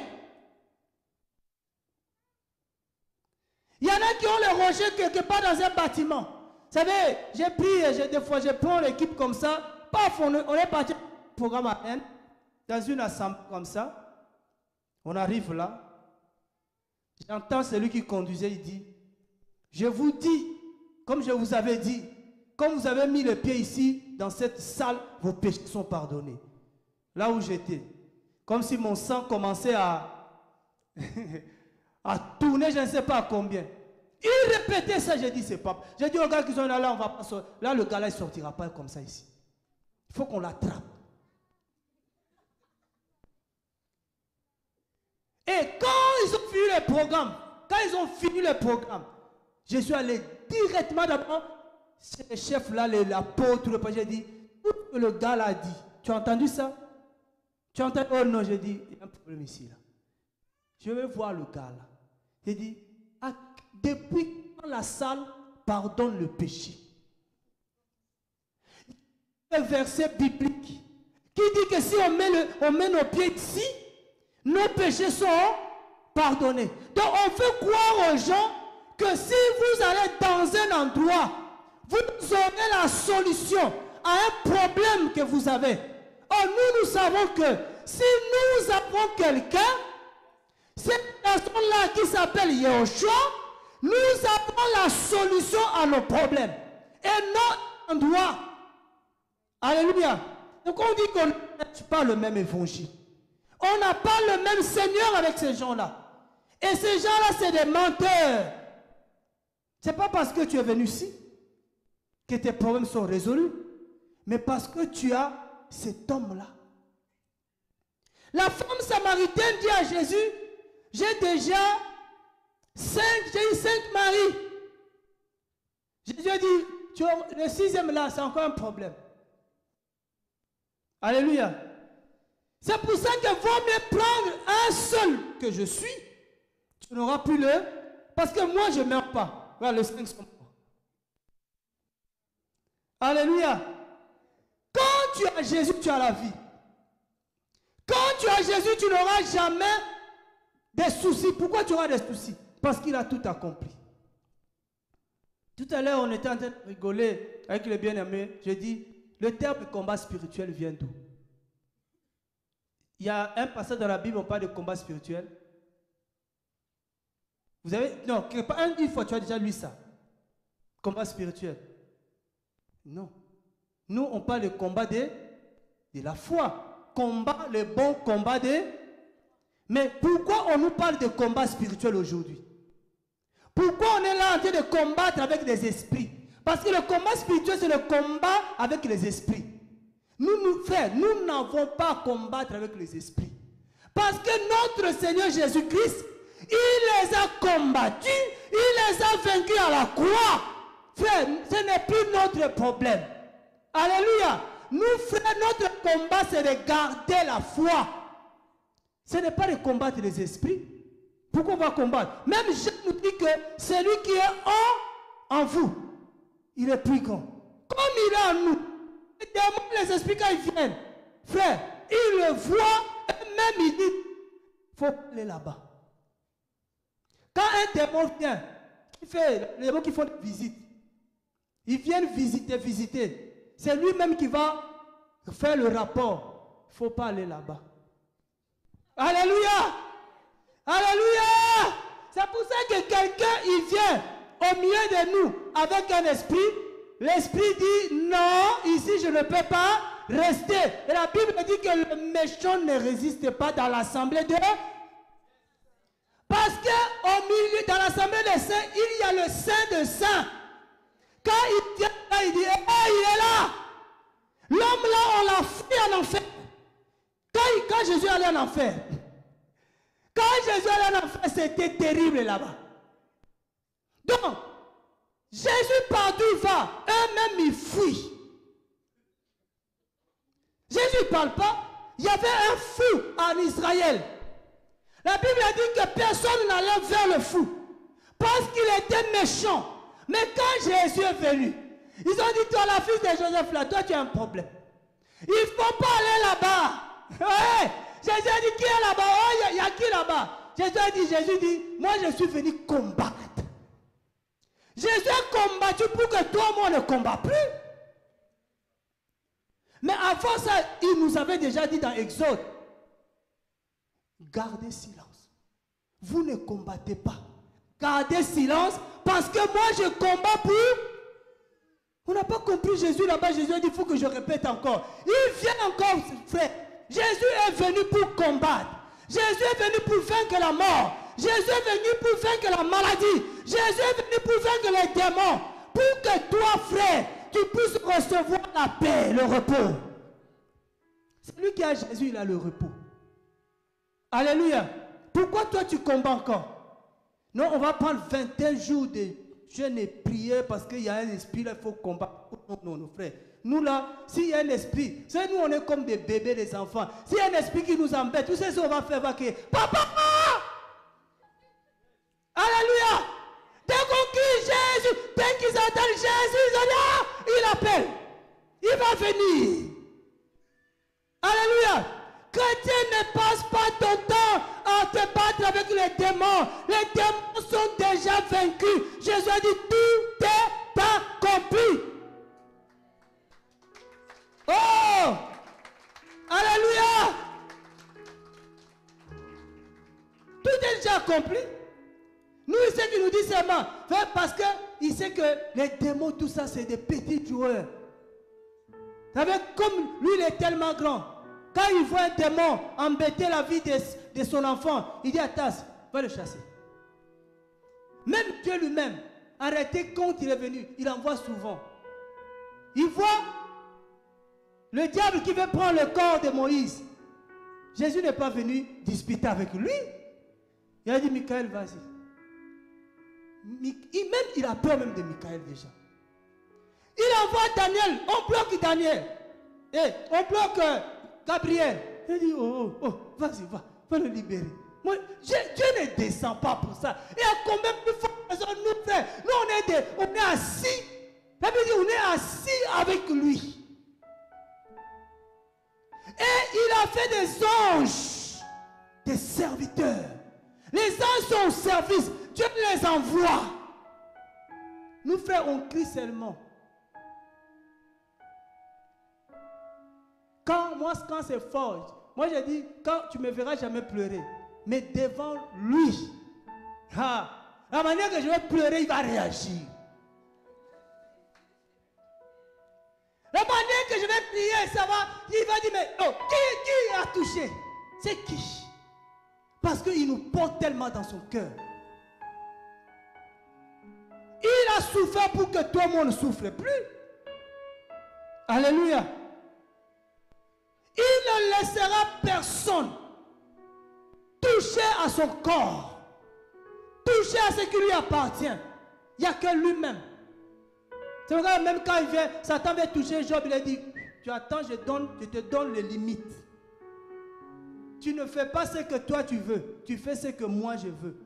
Il y en a qui ont le rocher quelque part dans un bâtiment. Vous savez, j'ai pris, des fois je prends l'équipe comme ça, paf, on est parti au programme à N, dans une assemblée comme ça. On arrive là, j'entends celui qui conduisait, il dit, je vous dis, comme je vous avais dit, comme vous avez mis le pied ici, dans cette salle, vos péchés sont pardonnés. Là où j'étais, comme si mon sang commençait à tourner, je ne sais pas à combien. Il répétait ça, j'ai dit, c'est pas. J'ai dit aux gars qui sont là, on va pas sortir. Là, le gars là, il ne sortira pas comme ça ici. Il faut qu'on l'attrape. Et quand ils ont fini le programme, je suis allé directement d'abord, c'est le chef là, l'apôtre, j'ai dit, tout ce que le gars là a dit, tu as entendu ça? Tu as entendu? Oh non, j'ai dit, il y a un problème ici là. Je vais voir le gars là. J'ai dit, depuis quand la salle pardonne le péché? Un verset biblique qui dit que si on met nos pieds ici, nos péchés sont pardonnés. Donc on fait croire aux gens que si vous allez dans un endroit, vous aurez la solution à un problème que vous avez. Or nous savons que si nous avons quelqu'un, cette personne-là qui s'appelle Yahushua, nous avons la solution à nos problèmes. Et non endroit. Alléluia. Donc on dit qu'on n'a pas le même évangile. On n'a pas le même Seigneur avec ces gens-là. Et ces gens-là, c'est des menteurs. Ce n'est pas parce que tu es venu ici que tes problèmes sont résolus, mais parce que tu as cet homme-là. La femme samaritaine dit à Jésus, j'ai déjà 5 maris. Jésus a dit, le 6e là, c'est encore un problème. Alléluia. C'est pour ça que vaut mieux prendre un seul que je suis. Tu n'auras plus le... Parce que moi, je ne meurs pas. Voilà, les 5 sont morts. Alléluia. Quand tu as Jésus, tu as la vie. Quand tu as Jésus, tu n'auras jamais des soucis. Pourquoi tu auras des soucis? Parce qu'il a tout accompli. Tout à l'heure, on était en train de rigoler avec les bien-aimés. J'ai dit, le terme de combat spirituel vient d'où? Il y a un passage dans la Bible où on parle de combat spirituel. Vous avez... Non, une fois, tu as déjà lu ça. Combat spirituel. Non. Nous, on parle de combat de la foi. combat, le bon combat de... Mais pourquoi on nous parle de combat spirituel aujourd'hui? Pourquoi on est là en train de combattre avec les esprits? Parce que le combat spirituel, c'est le combat avec les esprits. Nous n'avons pas à combattre avec les esprits. Parce que notre Seigneur Jésus-Christ, il les a combattus, il les a vaincus à la croix. Frère, ce n'est plus notre problème. Alléluia. Nous, frères, notre combat, c'est de garder la foi. Ce n'est pas de combattre les esprits. Pourquoi on va combattre? Même Jean nous dit que celui qui est en vous, il est plus grand. Comme il est en nous, les démons, les esprits, quand ils viennent, frère, ils le voient, et même ils disent, il faut aller là-bas. Quand un démon vient, les démons qui font des visites, ils viennent visiter. C'est lui-même qui va faire le rapport. Il ne faut pas aller là-bas. Alléluia! Alléluia! C'est pour ça que quelqu'un, il vient au milieu de nous avec un esprit. L'esprit dit, non, ici je ne peux pas rester. Et la Bible dit que le méchant ne résiste pas dans l'assemblée de... Parce qu'au milieu, dans l'assemblée des saints, il y a le saint de saints. Quand il vient là, il dit, hey, il est là. L'homme là, on l'a fui en enfer. Quand Jésus allait en enfer, c'était terrible là-bas. Donc, Jésus partout il va, eux-mêmes ils fuient. Jésus ne parle pas. Il y avait un fou en Israël. La Bible a dit que personne n'allait vers le fou parce qu'il était méchant. Mais quand Jésus est venu, ils ont dit, toi la fille de Joseph là, toi tu as un problème. Il ne faut pas aller là-bas. Ouais. Jésus a dit, qui est là-bas? Oh, il y a qui là-bas? Jésus dit, moi je suis venu combattre. Jésus a combattu pour que toi, moi, ne combat plus. Mais avant ça, il nous avait déjà dit dans Exode, gardez silence. Vous ne combattez pas. Gardez silence parce que moi je combats pour... On n'a pas compris Jésus là-bas. Jésus a dit, il faut que je répète encore. Il vient encore, frère. Jésus est venu pour combattre. Jésus est venu pour vaincre la mort. Jésus est venu pour vaincre la maladie. Jésus est venu pour vaincre les démons. Pour que toi, frère, tu puisses recevoir la paix, le repos. Celui qui a Jésus, il a le repos. Alléluia. Pourquoi toi tu combats encore? Non, on va prendre 21 jours de jeûne et prière parce qu'il y a un esprit là, il faut combattre. Non, non, frère. Nous là, s'il y a un esprit, c'est nous on est comme des bébés, des enfants. S'il y a un esprit qui nous embête, tu sais ce qu'on va faire, va crier, papa! Alléluia! Dès qu'on crie Jésus, dès qu'ils entendent Jésus, ils ont dit, il appelle. Il va venir. Alléluia! Chrétien, ne passe pas ton temps à te battre avec les démons. Les démons sont déjà vaincus. Jésus a dit, tout est accompli. Oh! Alléluia! Tout est déjà accompli. Nous, il sait qu'il nous dit seulement, parce qu'il sait que les démons, tout ça, c'est des petits joueurs. Vous savez, comme lui, il est tellement grand. Quand il voit un démon embêter la vie de son enfant, il dit à Tas, va le chasser. Même Dieu lui-même, arrêtez quand il est venu, il envoie souvent. Il voit le diable qui veut prendre le corps de Moïse. Jésus n'est pas venu disputer avec lui. Il a dit, Michael, vas-y. Il a peur même de Michael déjà. Il envoie Daniel, on bloque Daniel. Et on bloque Gabriel. Il dit, vas-y, va le libérer. Moi, Dieu ne descend pas pour ça. Et à combien plus fort nous frères? Nous, on est assis. Ça veut dire, on est assis avec lui. Et il a fait des anges, des serviteurs. Les anges sont au service. Dieu les envoie. Nous, frères, on crie seulement. Quand c'est fort, moi je dis, quand tu me verras jamais pleurer, mais devant lui, la manière que je vais pleurer, il va réagir. La manière que je vais prier, ça va. Il va dire, mais oh, qui a touché? C'est qui? Parce qu'il nous porte tellement dans son cœur. Il a souffert pour que tout le monde ne souffre plus. Alléluia. Il ne laissera personne toucher à son corps, toucher à ce qui lui appartient. Il n'y a que lui-même. C'est vrai, même quand il vient, Satan vient toucher Job, il a dit, tu attends, je te donne les limites. Tu ne fais pas ce que toi tu veux, tu fais ce que moi je veux.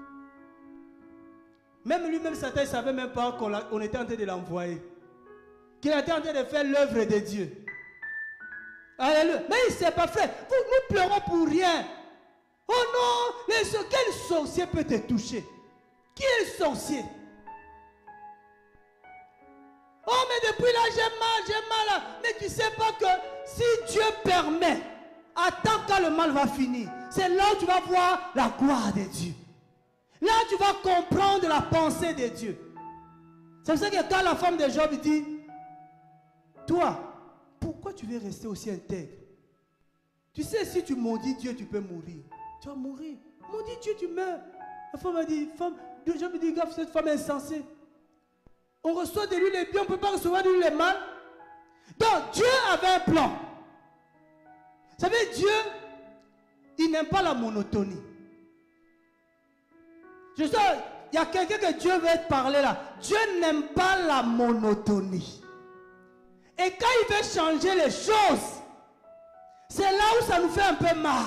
Même lui-même, Satan, il ne savait même pas qu'on était en train de l'envoyer. Qu'il était en train de faire l'œuvre de Dieu. Alléluia. Mais il ne s'est pas fait. Nous pleurons pour rien. Oh non, quel sorcier peut te toucher? Qui est le sorcier? Oh, mais depuis là, j'ai mal là. Mais tu ne sais pas que si Dieu permet, attends quand le mal va finir. C'est là où tu vas voir la gloire de Dieu. Là, tu vas comprendre la pensée de Dieu. C'est pour ça que quand la femme de Job dit, toi, pourquoi tu veux rester aussi intègre? Tu sais, si tu maudis Dieu, tu peux mourir. Tu vas mourir. Maudis Dieu, tu meurs. La femme a dit, Job dit, gaffe, cette femme est insensée. On reçoit de lui les biens, on ne peut pas recevoir de lui les mal. Donc, Dieu avait un plan. Vous savez, Dieu, il n'aime pas la monotonie. Je sais, il y a quelqu'un que Dieu veut te parler là. Dieu n'aime pas la monotonie. Et quand il veut changer les choses, c'est là où ça nous fait un peu mal.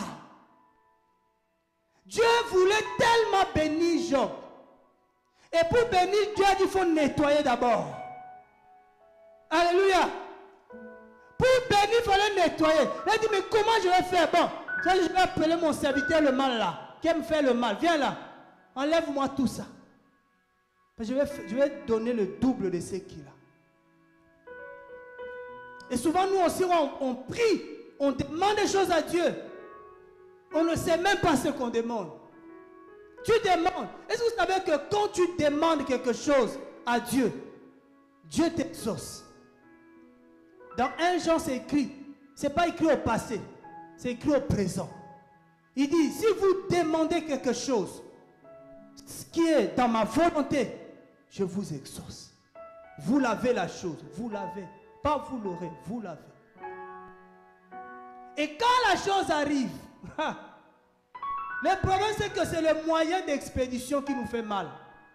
Dieu voulait tellement bénir Job. Et pour bénir, Dieu a dit qu'il faut nettoyer d'abord. Alléluia. Pour bénir, il fallait nettoyer. Il a dit, mais comment je vais faire? Bon, je vais appeler mon serviteur le mal là, qui aime faire le mal. Viens là, enlève-moi tout ça. Je vais donner le double de ce qu'il a. Et souvent, nous aussi, on prie, on demande des choses à Dieu. On ne sait même pas ce qu'on demande. Tu demandes. Est-ce que vous savez que quand tu demandes quelque chose à Dieu, Dieu t'exauce? Dans 1 Jean, c'est écrit. Ce n'est pas écrit au passé. C'est écrit au présent. Il dit, si vous demandez quelque chose, ce qui est dans ma volonté, je vous exauce. Vous l'avez la chose. Vous l'avez. Pas vous l'aurez. Vous l'avez. Et quand la chose arrive, le problème c'est que c'est le moyen d'expédition qui nous fait mal.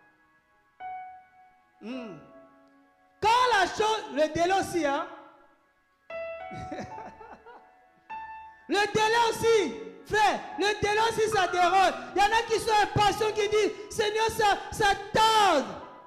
Quand la chose, le délai aussi, hein? Le délai aussi, frère, le délai aussi ça dérange. Il y en a qui sont impatients, qui disent, Seigneur, ça tarde.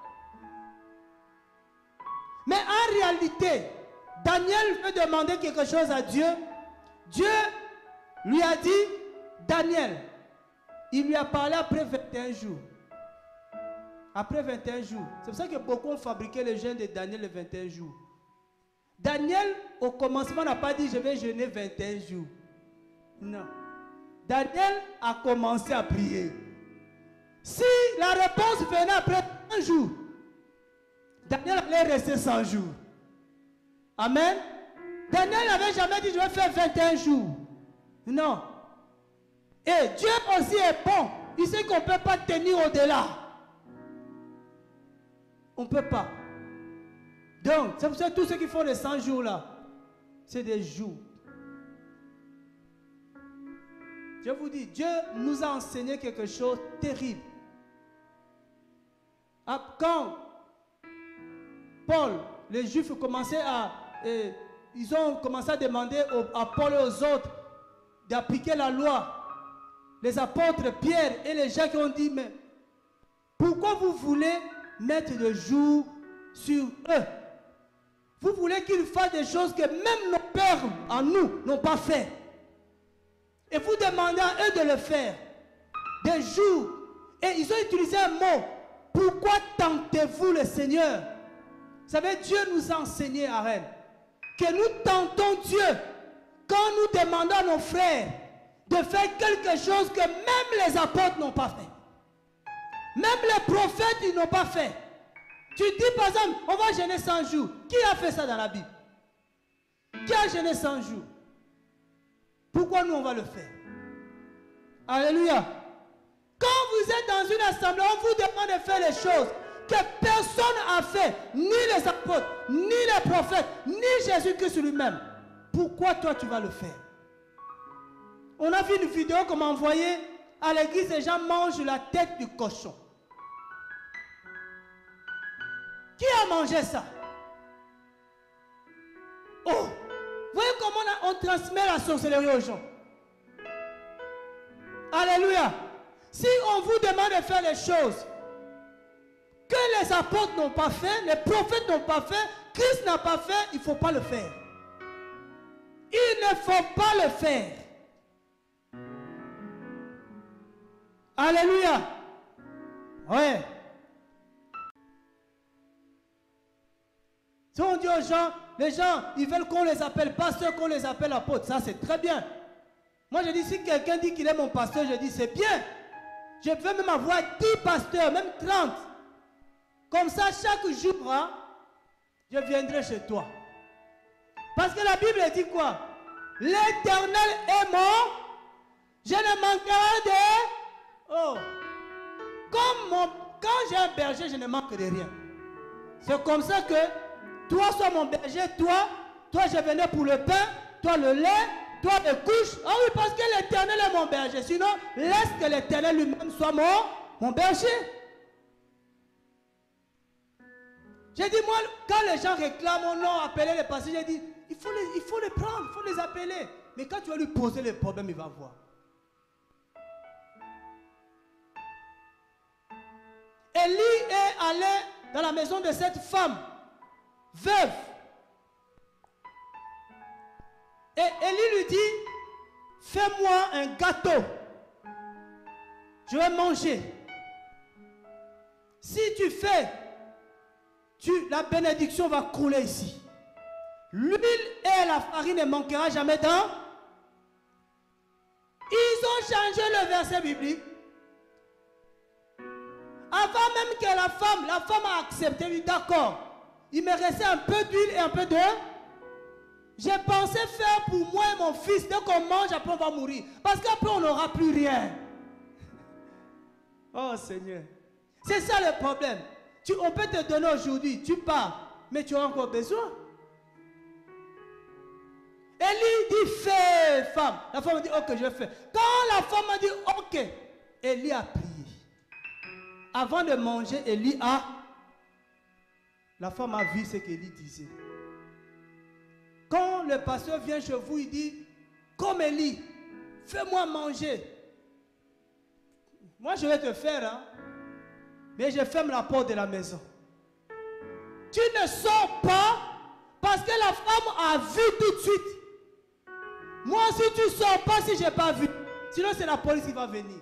Mais en réalité, Daniel veut demander quelque chose à Dieu. Dieu lui a dit, Daniel, il lui a parlé après 21 jours. Après 21 jours. C'est pour ça que beaucoup ont fabriqué le jeûne de Daniel les 21 jours. Daniel, au commencement, n'a pas dit, je vais jeûner 21 jours. Non. Daniel a commencé à prier. Si la réponse venait après 1 jour, Daniel allait rester 100 jours. Amen. Daniel n'avait jamais dit, je vais faire 21 jours. Non. Et Dieu aussi est bon. Il sait qu'on ne peut pas tenir au-delà. On ne peut pas. Donc, c'est pour ça que tous ceux qui font les 100 jours là, c'est des jours. Je vous dis, Dieu nous a enseigné quelque chose de terrible. Quand Paul, les Juifs commençaient ils ont commencé à demander à Paul et aux autres d'appliquer la loi. Les apôtres Pierre et les gens qui ont dit, mais pourquoi vous voulez mettre le jour sur eux? Vous voulez qu'ils fassent des choses que même nos pères en nous n'ont pas fait. Et vous demandez à eux de le faire. Des jours. Et ils ont utilisé un mot. Pourquoi tentez-vous le Seigneur? Vous savez, Dieu nous a enseigné, Arène, que nous tentons Dieu quand nous demandons à nos frères de faire quelque chose que même les apôtres n'ont pas fait. Même les prophètes, ils n'ont pas fait. Tu dis par exemple, on va jeûner 100 jours. Qui a fait ça dans la Bible? Qui a jeûné 100 jours? Pourquoi nous on va le faire? Alléluia. Quand vous êtes dans une assemblée, on vous demande de faire les choses que personne n'a fait, ni les apôtres, ni les prophètes, ni Jésus-Christ lui-même. Pourquoi toi tu vas le faire? On a vu une vidéo qu'on m'a envoyée à l'église, les gens mangent la tête du cochon. Qui a mangé ça? Oh, voyez comment on transmet la sorcellerie aux gens. Alléluia. Si on vous demande de faire les choses que les apôtres n'ont pas fait, les prophètes n'ont pas fait, Christ n'a pas fait, il ne faut pas le faire. Il ne faut pas le faire. Alléluia. Ouais. Si on dit aux gens, les gens, ils veulent qu'on les appelle pasteurs, qu'on les appelle apôtres. Ça, c'est très bien. Moi, je dis, si quelqu'un dit qu'il est mon pasteur, je dis, c'est bien. Je peux même avoir 10 pasteurs, même 30. Comme ça, chaque jour, hein, je viendrai chez toi. Parce que la Bible dit quoi? L'Éternel est mort, je ne manquerai de... Oh! Quand j'ai un berger, je ne manque de rien. C'est comme ça que toi, sois mon berger, toi, je venais pour le pain, toi le lait, toi les couches. Ah oui, parce que l'Éternel est mon berger. Sinon, laisse que l'Éternel lui-même soit mon berger. J'ai dit, moi, quand les gens réclament mon nom, appeler les pasteurs, j'ai dit, il faut les prendre, il faut les appeler. Mais quand tu vas lui poser les problèmes, il va voir. Élie est allé dans la maison de cette femme, veuve. Et Élie lui dit, fais-moi un gâteau. Je vais manger. Si tu fais, la bénédiction va couler ici. L'huile et la farine ne manquera jamais dans. Ils ont changé le verset biblique. Avant même que la femme a accepté, lui d'accord. Il me restait un peu d'huile et un peu de... J'ai pensé faire pour moi et mon fils. Dès qu'on mange, après on va mourir. Parce qu'après on n'aura plus rien. Oh Seigneur. C'est ça le problème. On peut te donner aujourd'hui, tu pars, mais tu as encore besoin. Élie dit fais, femme. La femme dit ok, je vais faire. Quand la femme a dit ok, Élie a prié. Avant de manger, la femme a vu ce qu'Élie disait. Quand le pasteur vient chez vous, il dit, comme Élie, fais-moi manger. Moi, je vais te faire, hein, mais je ferme la porte de la maison. Tu ne sors pas parce que la femme a vu tout de suite. Moi, si tu ne sors pas, si je n'ai pas vu, sinon c'est la police qui va venir.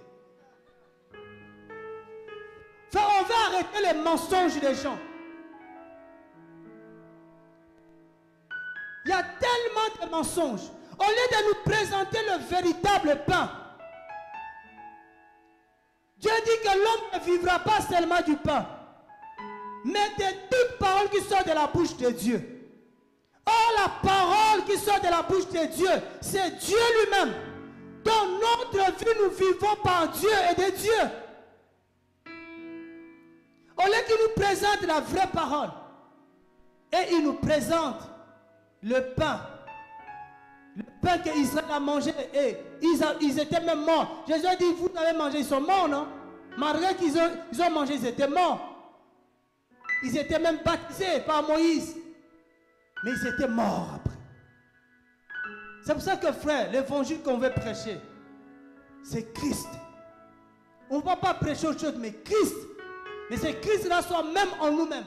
Enfin, on va arrêter les mensonges des gens. Il y a tellement de mensonges. Au lieu de nous présenter le véritable pain, Dieu dit que l'homme ne vivra pas seulement du pain, mais de toute parole qui sort de la bouche de Dieu. Or, la parole qui sort de la bouche de Dieu, c'est Dieu lui-même. Dans notre vie, nous vivons par Dieu et de Dieu. Au lieu qu'il nous présente la vraie parole, et il nous présente le pain qu'Israël a mangé, et ils étaient même morts. Jésus a dit, vous avez mangé, ils sont morts, non? Malgré qu'ils ont mangé, ils étaient morts. Ils étaient même baptisés par Moïse. Mais ils étaient morts après. C'est pour ça que frère, l'évangile qu'on veut prêcher, c'est Christ. On ne va pas prêcher autre chose, mais Christ. Mais c'est Christ là soit même en nous-mêmes.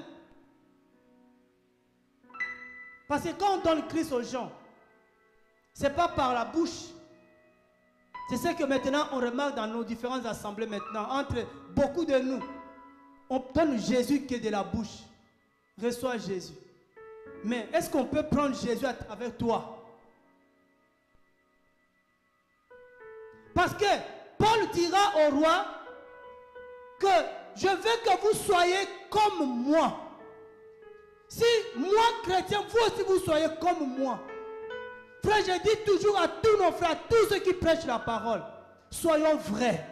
Parce que quand on donne Christ aux gens, ce n'est pas par la bouche. C'est ce que maintenant on remarque dans nos différentes assemblées maintenant. Entre beaucoup de nous, on donne Jésus que de la bouche. Reçois Jésus. Mais est-ce qu'on peut prendre Jésus à travers toi? Parce que Paul dira au roi que je veux que vous soyez comme moi. Si moi, chrétien, vous aussi vous soyez comme moi. Frère, je dis toujours à tous nos frères, tous ceux qui prêchent la parole, soyons vrais.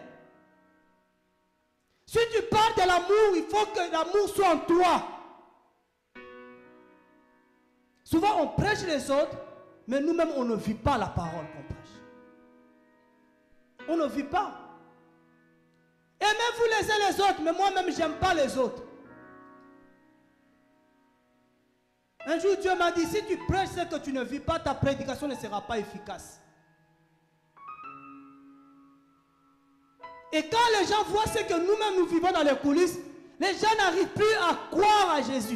Si tu parles de l'amour, il faut que l'amour soit en toi. Souvent, on prêche les autres, mais nous-mêmes, on ne vit pas la parole qu'on prêche. On ne vit pas. Aimez-vous les uns les autres, mais moi-même, je n'aime pas les autres. Un jour, Dieu m'a dit, si tu prêches ce que tu ne vis pas, ta prédication ne sera pas efficace. Et quand les gens voient ce que nous-mêmes nous vivons dans les coulisses, les gens n'arrivent plus à croire à Jésus.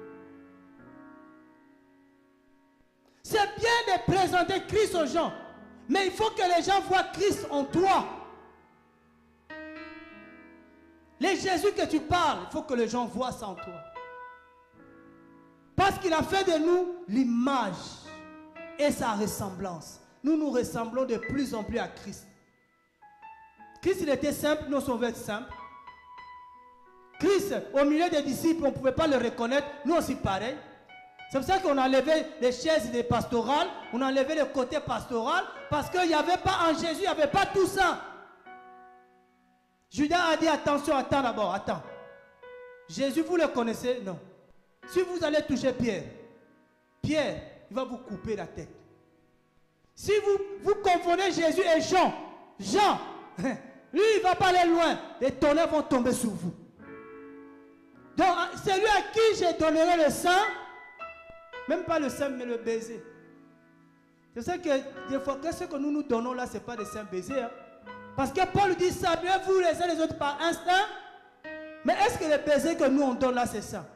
C'est bien de présenter Christ aux gens, mais il faut que les gens voient Christ en toi. Les Jésus que tu parles, il faut que les gens voient ça en toi. Parce qu'il a fait de nous l'image et sa ressemblance. Nous nous ressemblons de plus en plus à Christ. Christ, il était simple, nous on veut être simple. Christ, au milieu des disciples, on ne pouvait pas le reconnaître. Nous aussi pareil. C'est pour ça qu'on a enlevé les chaises des pastorales, on a enlevé le côté pastoral, parce qu'il n'y avait pas en Jésus, il n'y avait pas tout ça. Judas a dit, attention, attends d'abord, attends. Jésus, vous le connaissez? Non. Si vous allez toucher Pierre, Pierre, il va vous couper la tête. Si vous confondez Jésus et Jean, Jean, lui, il ne va pas aller loin. Les tonnerres vont tomber sur vous. Donc, celui à qui je donnerai le sang, même pas le sang, mais le baiser. C'est ça que des fois, ce que nous donnons là, ce n'est pas des saints baisers. Hein? Parce que Paul dit, saluez-vous les uns les autres par instinct. Mais est-ce que les baisers que nous on donne là, c'est ça?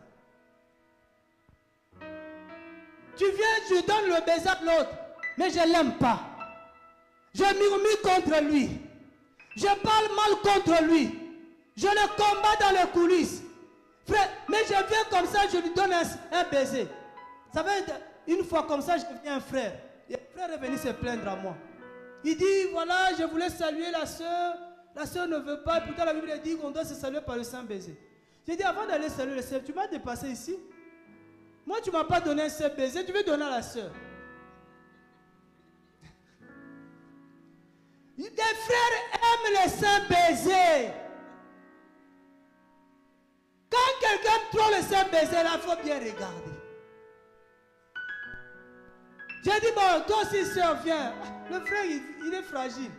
Tu viens, je donne le baiser à l'autre, mais je ne l'aime pas. Je murmure contre lui. Je parle mal contre lui. Je le combats dans les coulisses. Frère, mais je viens comme ça, je lui donne un baiser. Ça veut dire, une fois comme ça, je deviens un frère. Et le frère est venu se plaindre à moi. Il dit, voilà, je voulais saluer la soeur. La soeur ne veut pas. Pourtant, la Bible dit qu'on doit se saluer par le saint baiser. J'ai dit, avant d'aller saluer le soeur, tu m'as dépassé ici. Moi, tu ne m'as pas donné un seul baiser, tu veux donner à la soeur. Des frères aiment les saints baisers. Quand quelqu'un prend le saint baiser, là, il faut bien regarder. J'ai dit, bon, toi aussi, soeur, viens. Le frère, il est fragile.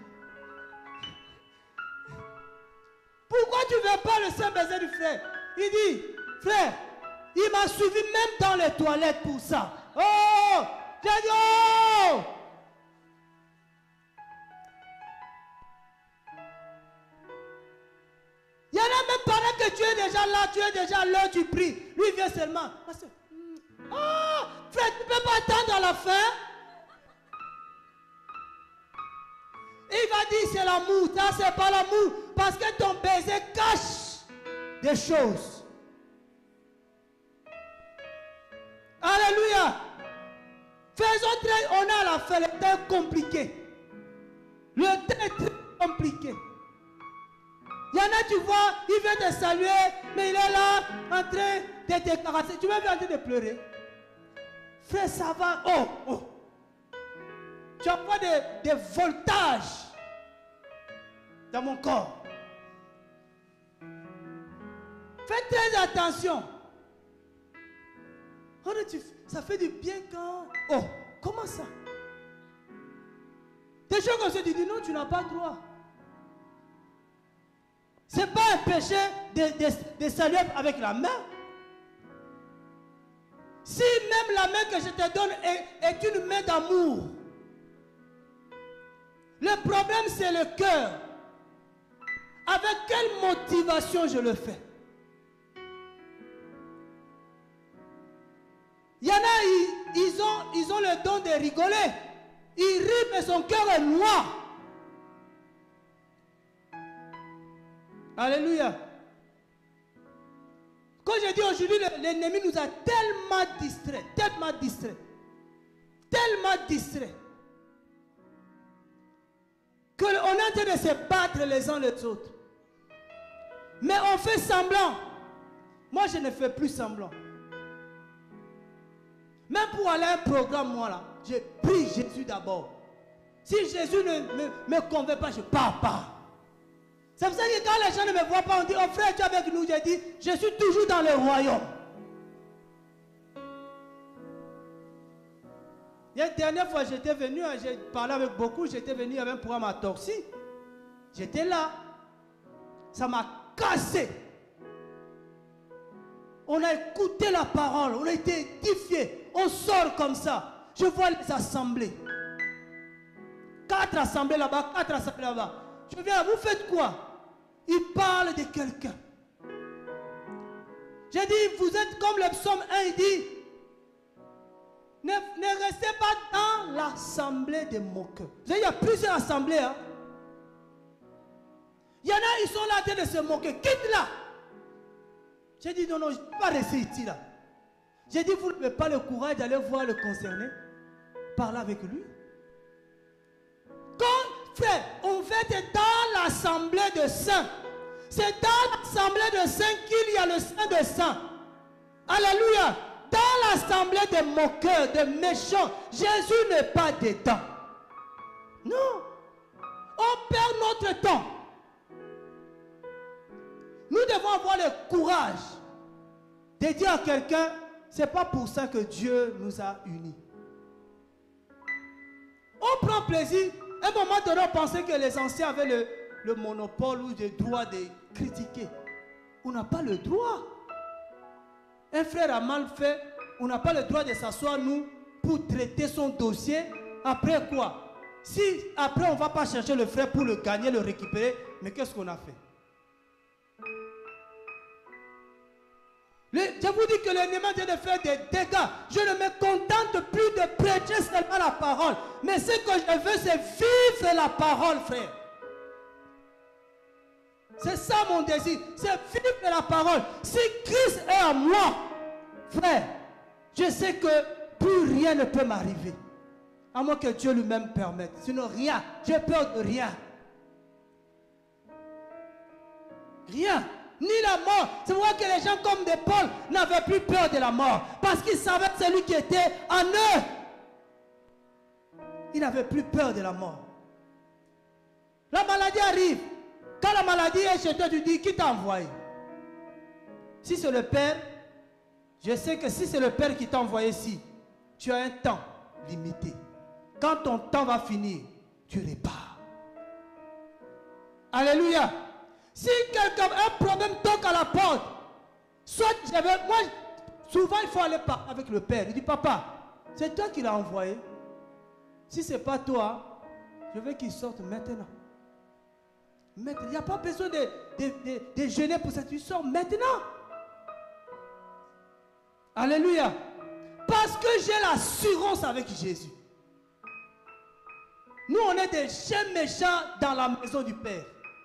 Pourquoi tu ne veux pas le saint baiser du frère? Il dit, frère, il m'a suivi même dans les toilettes pour ça. Oh! J'ai dit, oh! Il y en a même pendant que tu es déjà là, tu es déjà là, tu pries. Lui, il vient seulement. Oh! Frère, tu ne peux pas attendre à la fin. Et il va dire, c'est l'amour. Ça, c'est pas l'amour. Parce que ton baiser cache des choses. Alléluia. Faisons très honneur à la fin. Le temps est compliqué. Le temps est très compliqué. Il y en a, tu vois, il vient te saluer, mais il est là en train de te caresser. Tu vas en train de pleurer. Frère, ça va. Oh, oh. Tu envoies des voltages dans mon corps. Fais très attention. Ça fait du bien quand... Oh, comment ça? Des choses comme ça, tu dis non, tu n'as pas le droit. Ce n'est pas un péché de saluer avec la main. Si même la main que je te donne est une main d'amour, le problème c'est le cœur. Avec quelle motivation je le fais? Il y en a, ils ont le don de rigoler. Ils rient, mais son cœur est noir. Alléluia. Quand je dis aujourd'hui, l'ennemi nous a tellement distraits, qu'on est en train de se battre les uns les autres. Mais on fait semblant. Moi, je ne fais plus semblant. Même pour aller à un programme, moi là, je prie Jésus d'abord. Si Jésus ne me convainc pas, je ne pars pas. C'est pour ça que quand les gens ne me voient pas, on dit, oh frère, tu es avec nous. J'ai dit, je suis toujours dans le royaume. La dernière fois, j'étais venu, j'ai parlé avec beaucoup, j'étais venu avec un programme à Torcy. J'étais là. Ça m'a cassé. On a écouté la parole, on a été édifié. On sort comme ça. Je vois les assemblées. 4 assemblées là-bas, 4 assemblées là-bas. Je viens, vous faites quoi? Il parle de quelqu'un. J'ai dit, vous êtes comme le psaume 1, il dit, ne restez pas dans l'assemblée des moqueurs. Vous savez, il y a plusieurs assemblées. Hein? Il y en a, ils sont là en train de se moquer. Quitte là. J'ai dit, non, je ne peux pas rester ici là. J'ai dit, vous n'avez pas le courage d'aller voir le concerné, parler avec lui. Quand, frère, on va être dans l'assemblée de saints. C'est dans l'assemblée de saints qu'il y a le saint de saints. Alléluia. Dans l'assemblée des moqueurs, des méchants, Jésus n'est pas dedans. Non. On perd notre temps. Nous devons avoir le courage de dire à quelqu'un, ce n'est pas pour ça que Dieu nous a unis. On prend plaisir. À un moment donné, on pensait que les anciens avaient le monopole ou le droit de critiquer. On n'a pas le droit. Un frère a mal fait, on n'a pas le droit de s'asseoir, nous, pour traiter son dossier. Après quoi? Si après on ne va pas chercher le frère pour le gagner, le récupérer, mais qu'est-ce qu'on a fait? Je vous dis que l'ennemi est de faire des dégâts. Je ne me contente plus de prêcher seulement la parole. Mais ce que je veux, c'est vivre la parole, frère. C'est ça mon désir. C'est vivre la parole. Si Christ est en moi, frère, je sais que plus rien ne peut m'arriver. À moins que Dieu lui-même permette. Sinon rien. J'ai peur de rien. Rien. Ni la mort. C'est pour ça que les gens comme des Paul n'avaient plus peur de la mort. Parce qu'ils savaient celui qui était en eux. Ils n'avaient plus peur de la mort. La maladie arrive. Quand la maladie est chez toi, tu dis, qui t'a envoyé? Si c'est le Père, je sais que si c'est le Père qui t'a envoyé ici, tu as un temps limité. Quand ton temps va finir, tu repars. Alléluia. Si quelqu'un a un problème, toque à la porte. Soit moi, souvent il faut aller parler avec le Père. Il dit, papa, c'est toi qui l'as envoyé. Si ce n'est pas toi, je veux qu'il sorte maintenant. Il n'y a pas besoin de gêner pour ça. Tu sors maintenant. Alléluia. Parce que j'ai l'assurance avec Jésus. Nous, on est des chiens méchants dans la maison du Père.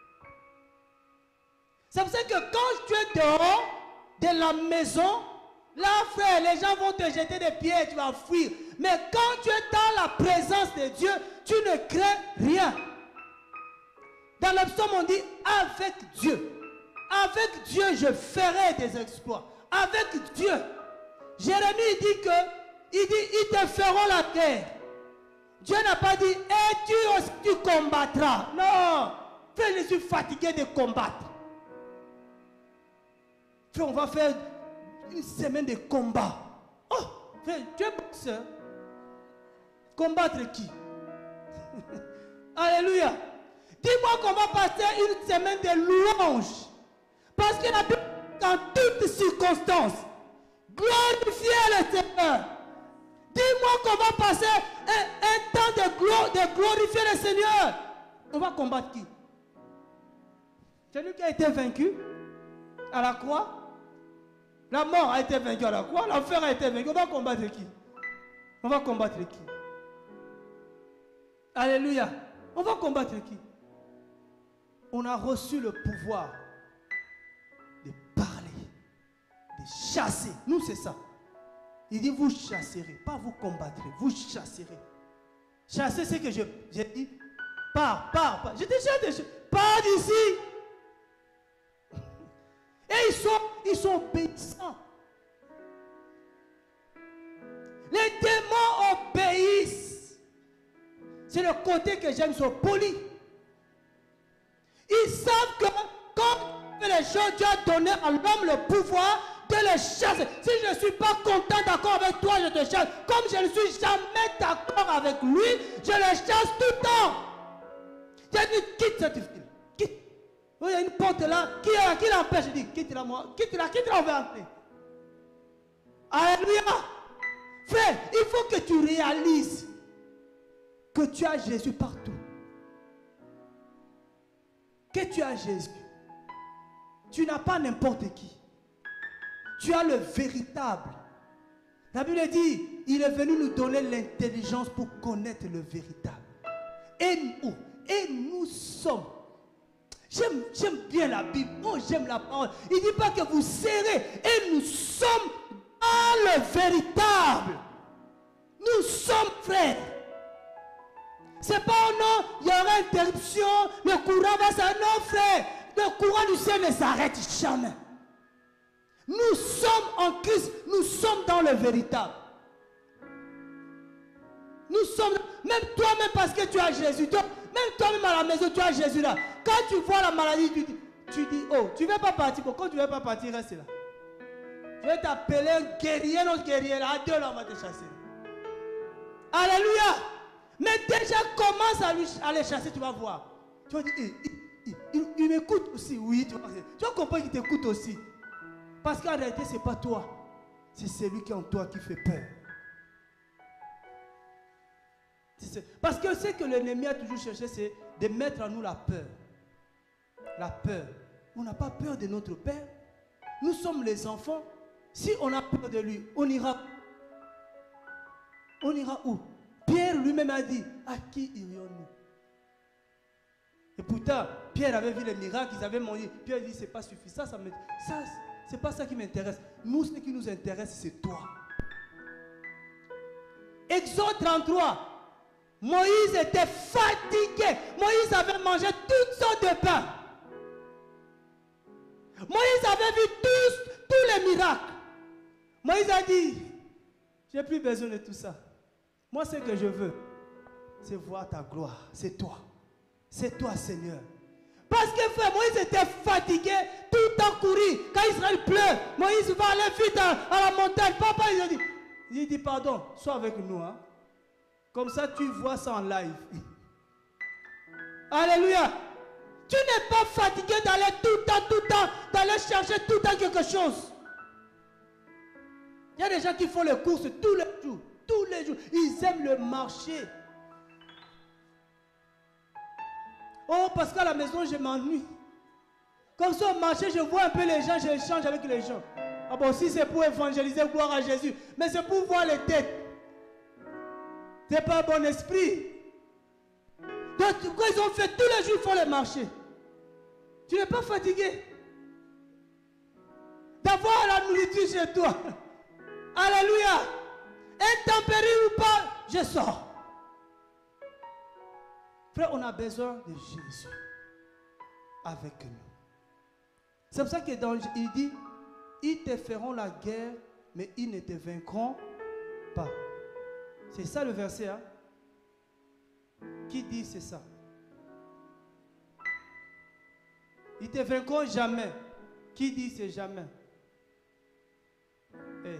C'est pour ça que quand tu es dehors de la maison, là, frère, les gens vont te jeter des pieds et tu vas fuir. Mais quand tu es dans la présence de Dieu, tu ne crains rien. Dans le psaume, on dit, avec Dieu. Avec Dieu, je ferai des exploits. Avec Dieu. Jérémie dit que, ils te feront la guerre. Dieu n'a pas dit, et tu aussi tu combattras. Non. Frère, je suis fatigué de combattre. Frère, on va faire une semaine de combat. Oh, frère, tu es boxeur. Combattre qui? Alléluia. Dis-moi qu'on va passer une semaine de louange. Parce qu'il a pu, dans toutes circonstances, glorifier le Seigneur. Dis-moi qu'on va passer un temps de glorifier le Seigneur. On va combattre qui? Celui qui a été vaincu à la croix. La mort a été vaincue à la croix. L'enfer a été vaincu. On va combattre qui? On va combattre qui? Alléluia. On va combattre qui? On a reçu le pouvoir de parler, de chasser. Nous, c'est ça. Il dit, vous chasserez, pas vous combattrez, vous chasserez. Chasser, c'est que j'ai dit, pars. J'ai déjà dit, pars d'ici. Et ils sont obéissants. Les démons obéissent. C'est le côté que j'aime, sont polis. Ils savent que quand tu fais les choses, tu as donné à l'homme le pouvoir de les chasser. Si je ne suis pas content, d'accord avec toi, je te chasse. Comme je ne suis jamais d'accord avec lui, je le chasse tout le temps. J'ai dit, quitte cette fille. Quitte. Il y a une porte là. Qui l'empêche? Je dis, quitte-la moi. Quitte-la, on va entrer. Alléluia. Frère, il faut que tu réalises que tu as Jésus partout. Que tu as Jésus. Tu n'as pas n'importe qui. Tu as le véritable. La Bible dit, il est venu nous donner l'intelligence pour connaître le véritable. Et nous sommes. J'aime bien la Bible. Oh, j'aime la parole. Il ne dit pas que vous serrez. Et nous sommes dans le véritable. Nous sommes frères. C'est pas oh non, il y aura interruption, le courant va s'arrêter. Non frère, le courant du ciel ne s'arrête jamais. Nous sommes en Christ, nous sommes dans le véritable. Nous sommes, même toi-même parce que tu as Jésus, même toi-même à la maison tu as Jésus là. Quand tu vois la maladie, tu dis, oh, tu ne veux pas partir, pourquoi tu ne veux pas partir, reste là. Je vais t'appeler un guerrier, notre guerrier là, à deux là on va te chasser. Alléluia. Mais déjà commence à les chasser, tu vas voir. Tu vas dire, il m'écoute aussi, oui, tu vas comprendre qu'il t'écoute aussi. Parce qu'en réalité, ce n'est pas toi. C'est celui qui est en toi qui fait peur. Parce que ce que l'ennemi a toujours cherché, c'est de mettre en nous la peur. La peur. On n'a pas peur de notre Père. Nous sommes les enfants. Si on a peur de lui, on ira. On ira où? Pierre lui-même a dit, à qui irions-nous? Et pourtant, Pierre avait vu les miracles, ils avaient mangé. Pierre dit, c'est pas suffisant, ça c'est pas ça qui m'intéresse. Nous, ce qui nous intéresse, c'est toi. Exode 33. Moïse était fatigué. Moïse avait mangé toutes sortes de pain. Moïse avait vu tous les miracles. Moïse a dit, j'ai plus besoin de tout ça. Moi, ce que je veux, c'est voir ta gloire. C'est toi. C'est toi, Seigneur. Parce que frère, Moïse était fatigué, tout le temps courir. Quand Israël pleut, Moïse va aller vite à la montagne. Papa, il dit, pardon, sois avec nous. Hein. Comme ça, tu vois ça en live. Alléluia. Tu n'es pas fatigué d'aller tout le temps, d'aller chercher tout le temps quelque chose. Il y a des gens qui font les courses tous les jours. Tous les jours. Ils aiment le marché. Oh, parce qu'à la maison, je m'ennuie. Comme ça, au marché, je vois un peu les gens, j'échange avec les gens. Ah bon, si c'est pour évangéliser, gloire à Jésus. Mais c'est pour voir les têtes. C'est pas un bon esprit. Donc, quand ils ont fait tous les jours, ils font les marchés. Tu n'es pas fatigué d'avoir la nourriture chez toi. Alléluia. Intempérie ou pas, je sors. Frère, on a besoin de Jésus avec nous. C'est pour ça que il dit, ils te feront la guerre, mais ils ne te vaincront pas. C'est ça le verset, hein? Qui dit c'est ça? Ils te vaincront jamais. Qui dit c'est jamais? Hey.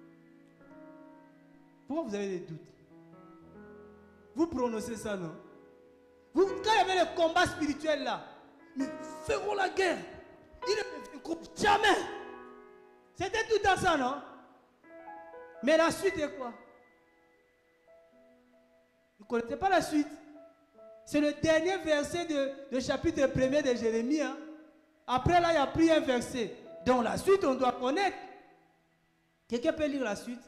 Pourquoi vous avez des doutes? Vous prononcez ça, non? Vous, quand il y avait le combat spirituel là, nous ferons la guerre. Ils ne vaincront jamais. C'était tout dans ça, non? Mais la suite est quoi? Vous ne connaissez pas la suite? C'est le dernier verset de chapitre 1er de Jérémie. Hein? Après là, il y a pris un verset. Donc la suite, on doit connaître. Quelqu'un peut lire la suite?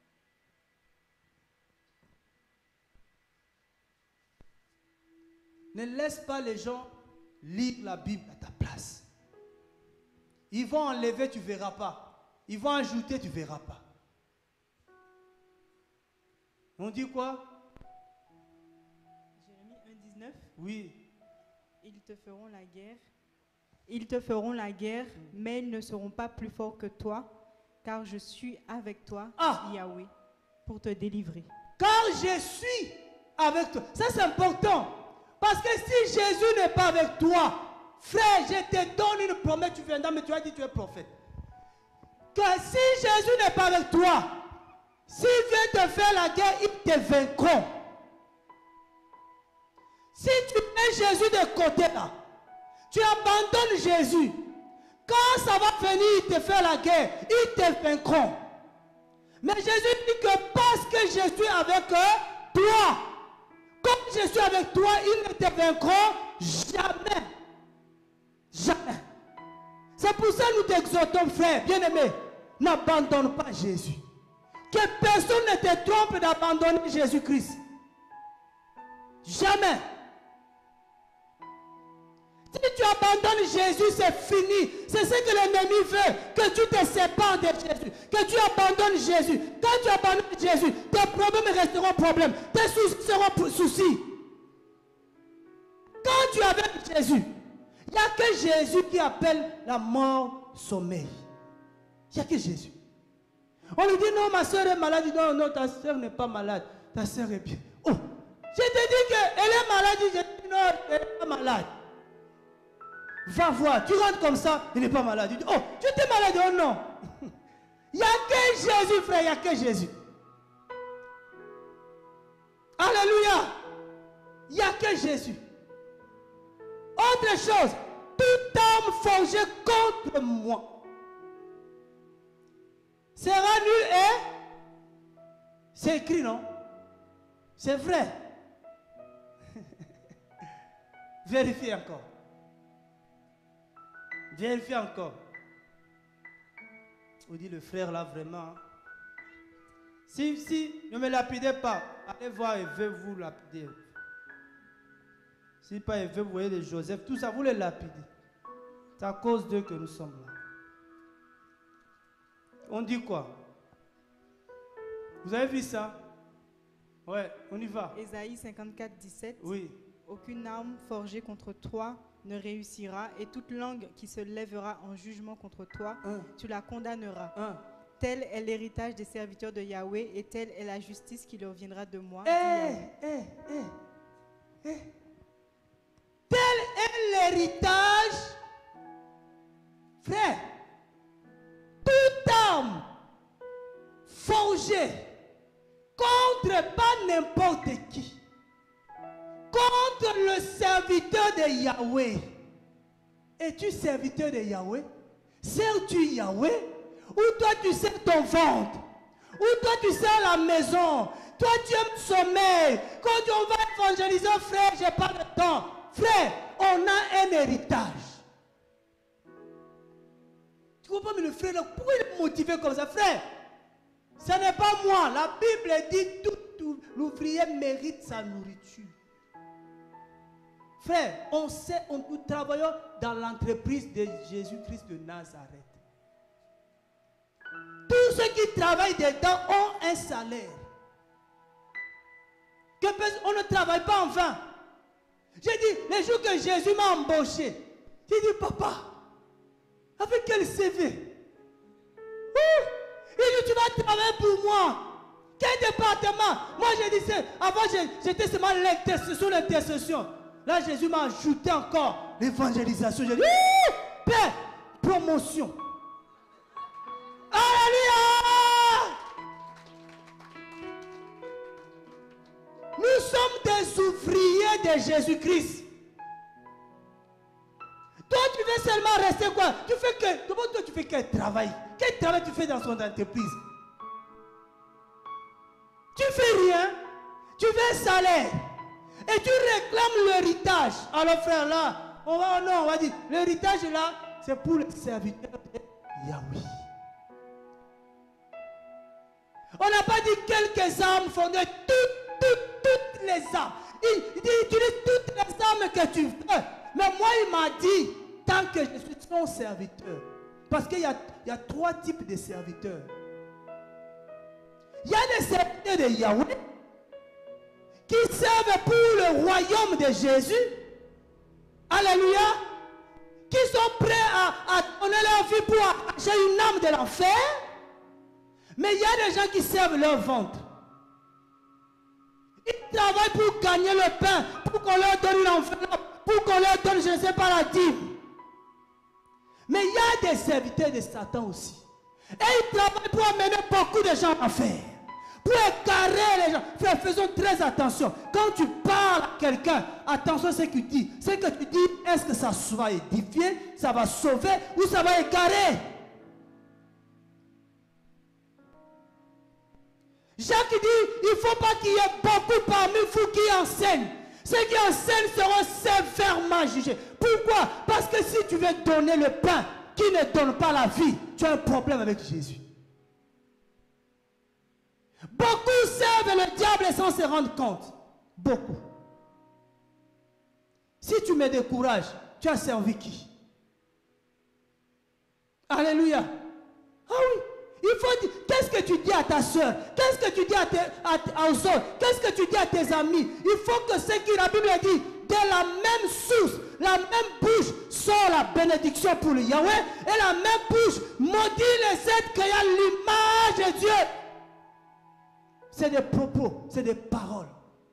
Ne laisse pas les gens lire la Bible à ta place. Ils vont enlever, tu ne verras pas. Ils vont ajouter, tu ne verras pas. On dit quoi? Jérémie 1,19. Oui. Ils te feront la guerre. Ils te feront la guerre, mais ils ne seront pas plus forts que toi, car je suis avec toi, Yahweh, pour te délivrer. Car je suis avec toi. Ça, c'est important. Parce que si Jésus n'est pas avec toi, frère, je te donne une promesse, tu viendras, mais tu as dit que tu es prophète. Que si Jésus n'est pas avec toi, s'il vient te faire la guerre, ils te vaincront. Si tu mets Jésus de côté là, tu abandonnes Jésus. Quand ça va venir, il te fait la guerre, ils te vaincront. Mais Jésus dit que parce que je suis avec toi, comme je suis avec toi, ils ne te vaincront jamais. Jamais. C'est pour ça que nous t'exhortons, frère, bien-aimé, n'abandonne pas Jésus. Que personne ne te trompe d'abandonner Jésus-Christ. Jamais. Si tu abandonnes Jésus, c'est fini. C'est ce que l'ennemi veut, que tu te sépares de Jésus, que tu abandonnes Jésus. Quand tu abandonnes Jésus, tes problèmes resteront problèmes, tes soucis seront soucis. Quand tu es avec Jésus, il n'y a que Jésus qui appelle la mort sommeil. Il n'y a que Jésus. On lui dit non, ma soeur est malade. Non, non, ta soeur n'est pas malade. Ta soeur est bien. Oh, je te dis qu'elle est malade. Je te dis non, elle n'est pas malade. Va voir, tu rentres comme ça, il n'est pas malade. Tu dis, oh, tu étais malade, oh non. Il n'y a que Jésus, frère, il n'y a que Jésus. Alléluia. Il n'y a que Jésus. Autre chose, toute âme forgée contre moi sera nulle et c'est écrit, non? C'est vrai. Vérifiez encore. Vérifiez encore. On dit le frère là vraiment. Si ne me lapidez pas, allez voir et veut vous lapider. Si pas Eve, vous voyez les Joseph, tout ça, vous les lapidez. C'est à cause d'eux que nous sommes là. On dit quoi? Vous avez vu ça? Ouais, on y va. Ésaïe 54, 17. Oui. Aucune arme forgée contre toi ne réussira, et toute langue qui se lèvera en jugement contre toi, tu la condamneras. Tel est l'héritage des serviteurs de Yahweh, et telle est la justice qui leur viendra de moi. Tel est l'héritage, frère. Toute âme forgée contre pas n'importe qui, contre le serviteur de Yahweh. Es-tu serviteur de Yahweh? Sers-tu Yahweh? Ou toi tu sers ton ventre? Ou toi tu sers la maison? Toi tu aimes sommeil? Quand on va évangéliser, frère, j'ai pas le temps. Frère, on a un héritage. Tu comprends, mais le frère, là, pourquoi il est motivé comme ça? Frère, ce n'est pas moi. La Bible dit tout l'ouvrier mérite sa nourriture. Frère, on sait, nous travaillons dans l'entreprise de Jésus-Christ de Nazareth. Tous ceux qui travaillent dedans ont un salaire. On ne travaille pas en vain. J'ai dit, les jours que Jésus m'a embauché, j'ai dit, papa, avec quel CV? Il dit, tu vas travailler pour moi. Quel département? Moi, j'ai dit, avant, j'étais seulement sur l'intercession. Là, Jésus m'a ajouté encore l'évangélisation. J'ai dit, Père, promotion. Alléluia! Nous sommes des ouvriers de Jésus-Christ. Toi, tu veux seulement rester quoi? Tu fais que, comment toi tu fais quel travail? Quel travail tu fais dans son entreprise? Tu fais rien. Tu veux un salaire. Et tu réclames l'héritage. Alors frère, là, on va dire, l'héritage là, c'est pour les serviteurs de Yahweh. On n'a pas dit quelques âmes fondées, toutes les âmes. Il dit, utilise toutes les âmes que tu veux. Mais moi, il m'a dit, tant que je suis son serviteur. Parce qu'il y a trois types de serviteurs. Il y a des serviteurs de Yahweh qui servent pour le royaume de Jésus. Alléluia. Qui sont prêts à donner leur vie pour arracher une âme de l'enfer. Mais il y a des gens qui servent leur ventre. Ils travaillent pour gagner le pain, pour qu'on leur donne une enveloppe, pour qu'on leur donne, je ne sais pas, la dîme. Mais il y a des serviteurs de Satan aussi. Et ils travaillent pour amener beaucoup de gens à faire. Pour égarer les gens. Frère, faisons très attention. Quand tu parles à quelqu'un, attention à ce que tu dis. Ce que tu dis, est-ce que ça va édifier, ça va sauver ou ça va égarer? Jacques dit, il ne faut pas qu'il y ait beaucoup parmi vous qui enseignent. Ceux qui enseignent seront sévèrement jugés. Pourquoi? Parce que si tu veux donner le pain qui ne donne pas la vie, tu as un problème avec Jésus. Beaucoup servent le diable sans se rendre compte. Beaucoup. Si tu me décourages, tu as servi qui? Alléluia. Ah oui. Il faut dire, qu'est-ce que tu dis à ta soeur? Qu'est-ce que tu dis aux autres? Qu'est-ce que tu dis à tes amis? Il faut que ce qui, la Bible dit, de la même source, la même bouche sort la bénédiction pour le Yahweh, et la même bouche maudit les êtres qui ont l'image de Dieu. C'est des propos, c'est des paroles.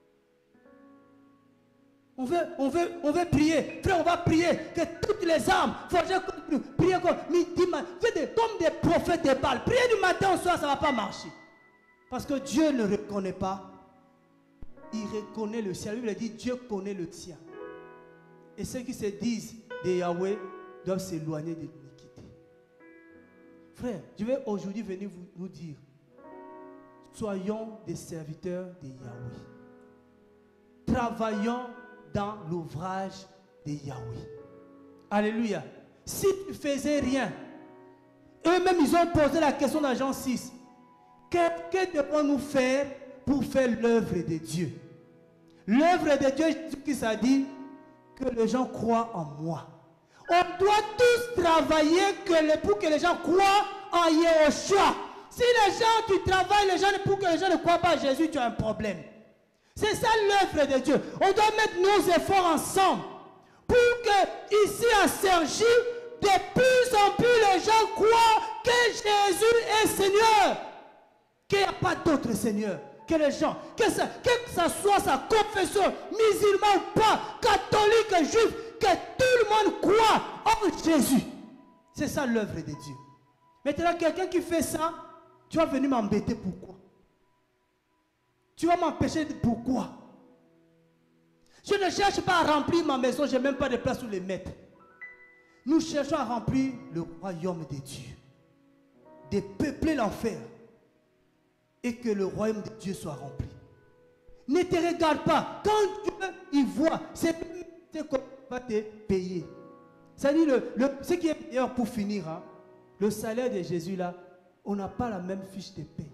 On veut prier. Frère, on va prier que toutes les âmes forgées contre nous, prier comme des prophètes de Baal. Prier du matin au soir, ça ne va pas marcher. Parce que Dieu ne reconnaît pas. Il reconnaît le ciel. La Bible dit, Dieu connaît le tien. Et ceux qui se disent de Yahweh doivent s'éloigner de l'iniquité. Frère, je vais aujourd'hui venir vous dire, soyons des serviteurs de Yahweh. Travaillons dans l'ouvrage de Yahweh. Alléluia. Si tu ne faisais rien, eux-mêmes ils ont posé la question dans Jean 6. Que devons-nous faire pour faire l'œuvre de Dieu? L'œuvre de Dieu, Jésus a dit que les gens croient en moi. On doit tous travailler pour que les gens croient en Yahushua. Si les gens, tu travailles pour que les gens ne croient pas à Jésus, tu as un problème. C'est ça l'œuvre de Dieu. On doit mettre nos efforts ensemble pour que ici à Cergy, de plus en plus les gens croient que Jésus est Seigneur. Qu'il n'y a pas d'autre Seigneur que les gens. Que ça soit sa confession, musulman ou pas, catholique, juif, que tout le monde croit en Jésus. C'est ça l'œuvre de Dieu. Maintenant, quelqu'un qui fait ça, tu vas venir m'embêter pourquoi? Tu vas m'empêcher de pourquoi? Je ne cherche pas à remplir ma maison, je n'ai même pas de place où les mettre. Nous cherchons à remplir le royaume de Dieu. De peupler l'enfer. Et que le royaume de Dieu soit rempli. Ne te regarde pas. Quand Dieu y voit, c'est qu'on va te payer. C'est-à-dire, ce qui est meilleur pour finir, hein, le salaire de Jésus là, on n'a pas la même fiche de paie.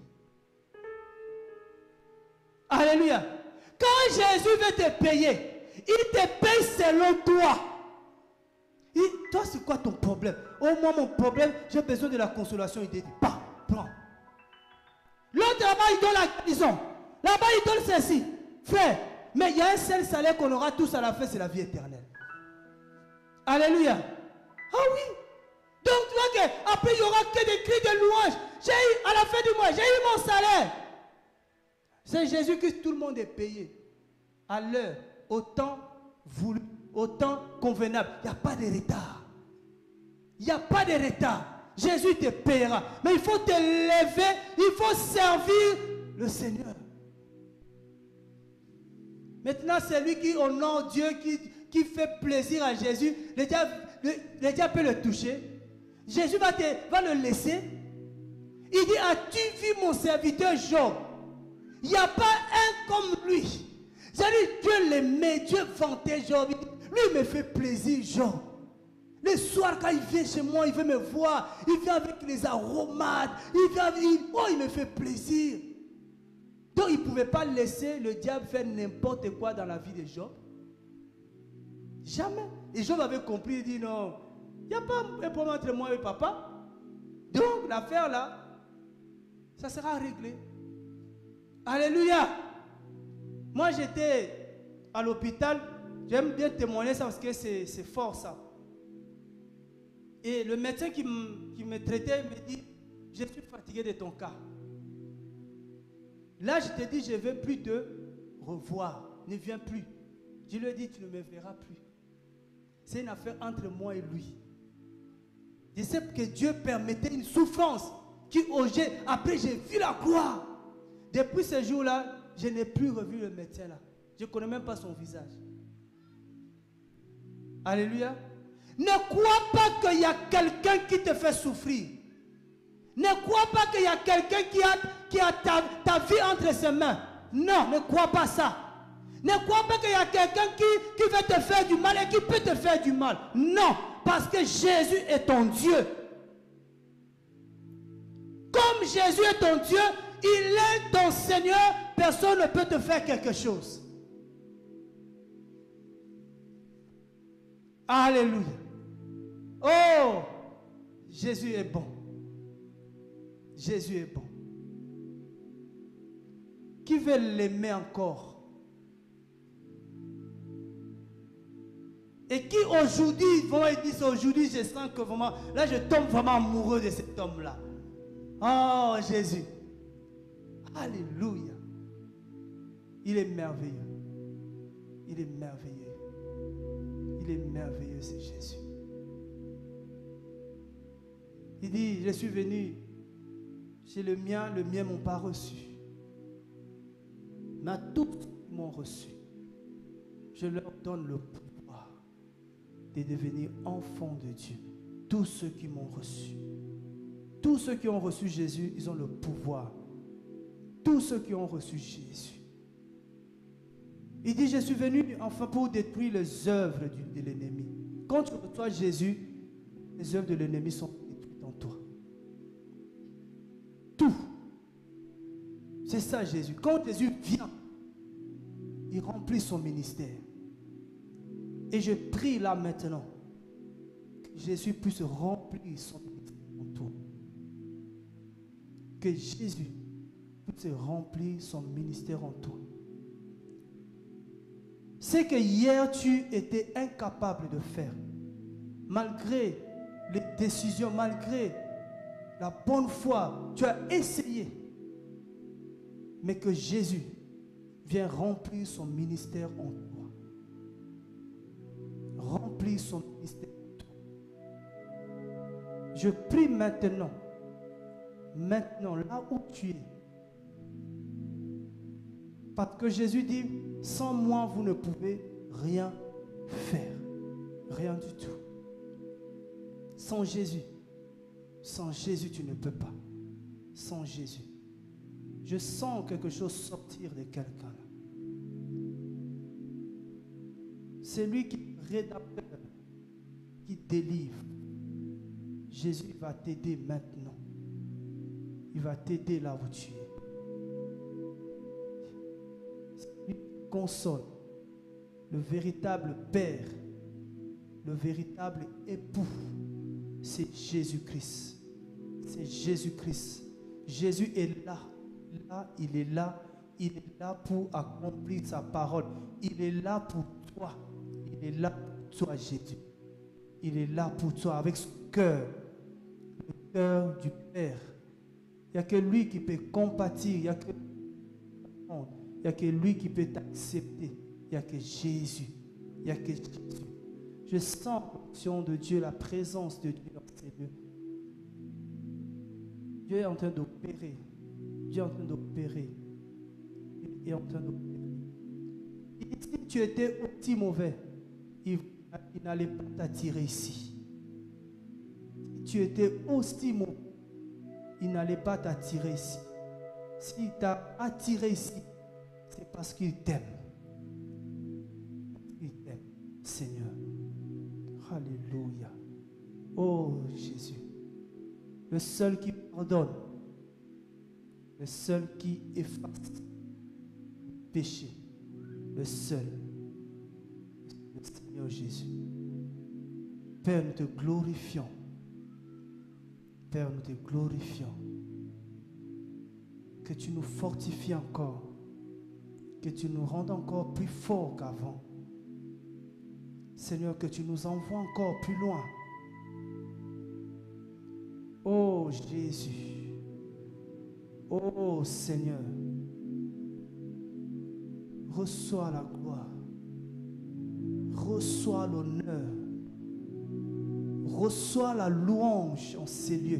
Alléluia. Quand Jésus veut te payer, il te paye selon toi. Toi, c'est quoi ton problème? Oh, moi, mon problème, j'ai besoin de la consolation. Il te dit, pas, prends. L'autre là-bas, il donne la guérison. Là-bas, il donne ceci. Frère, mais il y a un seul salaire qu'on aura tous à la fin, c'est la vie éternelle. Alléluia. Ah oui. Donc, tu vois qu'après, il n'y aura que des cris de louange. J'ai eu, à la fin du mois, j'ai eu mon salaire. C'est Jésus que tout le monde est payé. À l'heure, au temps voulu, au temps convenable. Il n'y a pas de retard. Il n'y a pas de retard. Jésus te paiera. Mais il faut te lever, il faut servir le Seigneur. Maintenant, c'est lui qui honore Dieu, qui fait plaisir à Jésus. Le diable peut le toucher. Jésus va le laisser. Il dit, as-tu vu mon serviteur Job? Il n'y a pas un comme lui. C'est-à-dire, Dieu l'aimait, Dieu vantait Job. Lui, il me fait plaisir, Job. Le soir, quand il vient chez moi, il veut me voir. Il vient avec les aromates. Il me fait plaisir. Donc, il ne pouvait pas laisser le diable faire n'importe quoi dans la vie de Job. Jamais. Et Job avait compris, il dit non, il n'y a pas un problème entre moi et papa. Donc, l'affaire là, ça sera réglé. Alléluia. Moi, j'étais à l'hôpital. J'aime bien témoigner ça parce que c'est fort ça. Et le médecin qui me traitait me dit, je suis fatigué de ton cas. Là, je te dis, je ne veux plus te revoir. Ne viens plus. Je lui ai dit, tu ne me verras plus. C'est une affaire entre moi et lui. Je sais que Dieu permettait une souffrance qui osait. Après, j'ai vu la gloire. Depuis ce jour-là, je n'ai plus revu le médecin là. Je ne connais même pas son visage. Alléluia. Ne crois pas qu'il y a quelqu'un qui te fait souffrir. Ne crois pas qu'il y a quelqu'un qui a ta vie entre ses mains. Non, ne crois pas ça. Ne crois pas qu'il y a quelqu'un qui veut te faire du mal et qui peut te faire du mal. Non, parce que Jésus est ton Dieu. Comme Jésus est ton Dieu, il est ton Seigneur, personne ne peut te faire quelque chose. Alléluia. Oh, Jésus est bon. Jésus est bon. Qui veut l'aimer encore? Et qui aujourd'hui vont et disent aujourd'hui je sens que vraiment, là je tombe vraiment amoureux de cet homme-là. Oh Jésus. Alléluia. Il est merveilleux. Il est merveilleux. Il est merveilleux, c'est Jésus. Il dit, je suis venu chez le mien m'ont pas reçu. Mais à tous qui m'ont reçu, je leur donne le pouvoir de devenir enfants de Dieu. Tous ceux qui m'ont reçu. Tous ceux qui ont reçu Jésus, ils ont le pouvoir. Tous ceux qui ont reçu Jésus. Il dit, je suis venu enfin pour détruire les œuvres de l'ennemi. Quand tu reçois Jésus, les œuvres de l'ennemi sont détruites en toi. Tout. C'est ça Jésus. Quand Jésus vient, il remplit son ministère. Et je prie là maintenant que Jésus puisse remplir son ministère en toi. Que Jésus puisse remplir son ministère en toi. C'est que hier tu étais incapable de faire. Malgré les décisions, malgré la bonne foi, tu as essayé. Mais que Jésus vient remplir son ministère en toi. Remplir son ministère en toi. Je prie maintenant, là où tu es. Parce que Jésus dit, sans moi, vous ne pouvez rien faire. Rien du tout. Sans Jésus, tu ne peux pas. Sans Jésus. Je sens quelque chose sortir de quelqu'un. C'est lui qui rédapte, qui délivre. Jésus va t'aider maintenant. Il va t'aider là où tu es. C'est lui qui console. Le véritable Père, le véritable époux, c'est Jésus-Christ. C'est Jésus-Christ. Jésus est là. Il est là. Il est là pour accomplir sa parole. Il est là pour toi. Il est là pour toi, Jésus. Il est là pour toi avec son cœur. Le cœur du Père. Il n'y a que lui qui peut compatir. Il n'y a que lui qui peut t'accepter. Il n'y a que Jésus. Il n'y a que Jésus. Je sens l'action de Dieu, la présence de Dieu dans ces lieux. Dieu est en train d'opérer. Dieu est en train d'opérer. Il est en train d'opérer. Si tu étais aussi mauvais, il n'allait pas t'attirer ici. Si tu étais aussi mauvais, il n'allait pas t'attirer ici. S'il t'a attiré ici, c'est parce qu'il t'aime. Il t'aime, Seigneur. Alléluia. Oh Jésus. Le seul qui pardonne. Le seul qui efface le péché. Le seul. Le Seigneur Jésus. Père, nous te glorifions. Père, nous te glorifions. Que tu nous fortifies encore. Que tu nous rendes encore plus forts qu'avant. Seigneur, que tu nous envoies encore plus loin. Oh Jésus. Oh Seigneur. Reçois la gloire. Reçois l'honneur. Reçois la louange en ces lieux.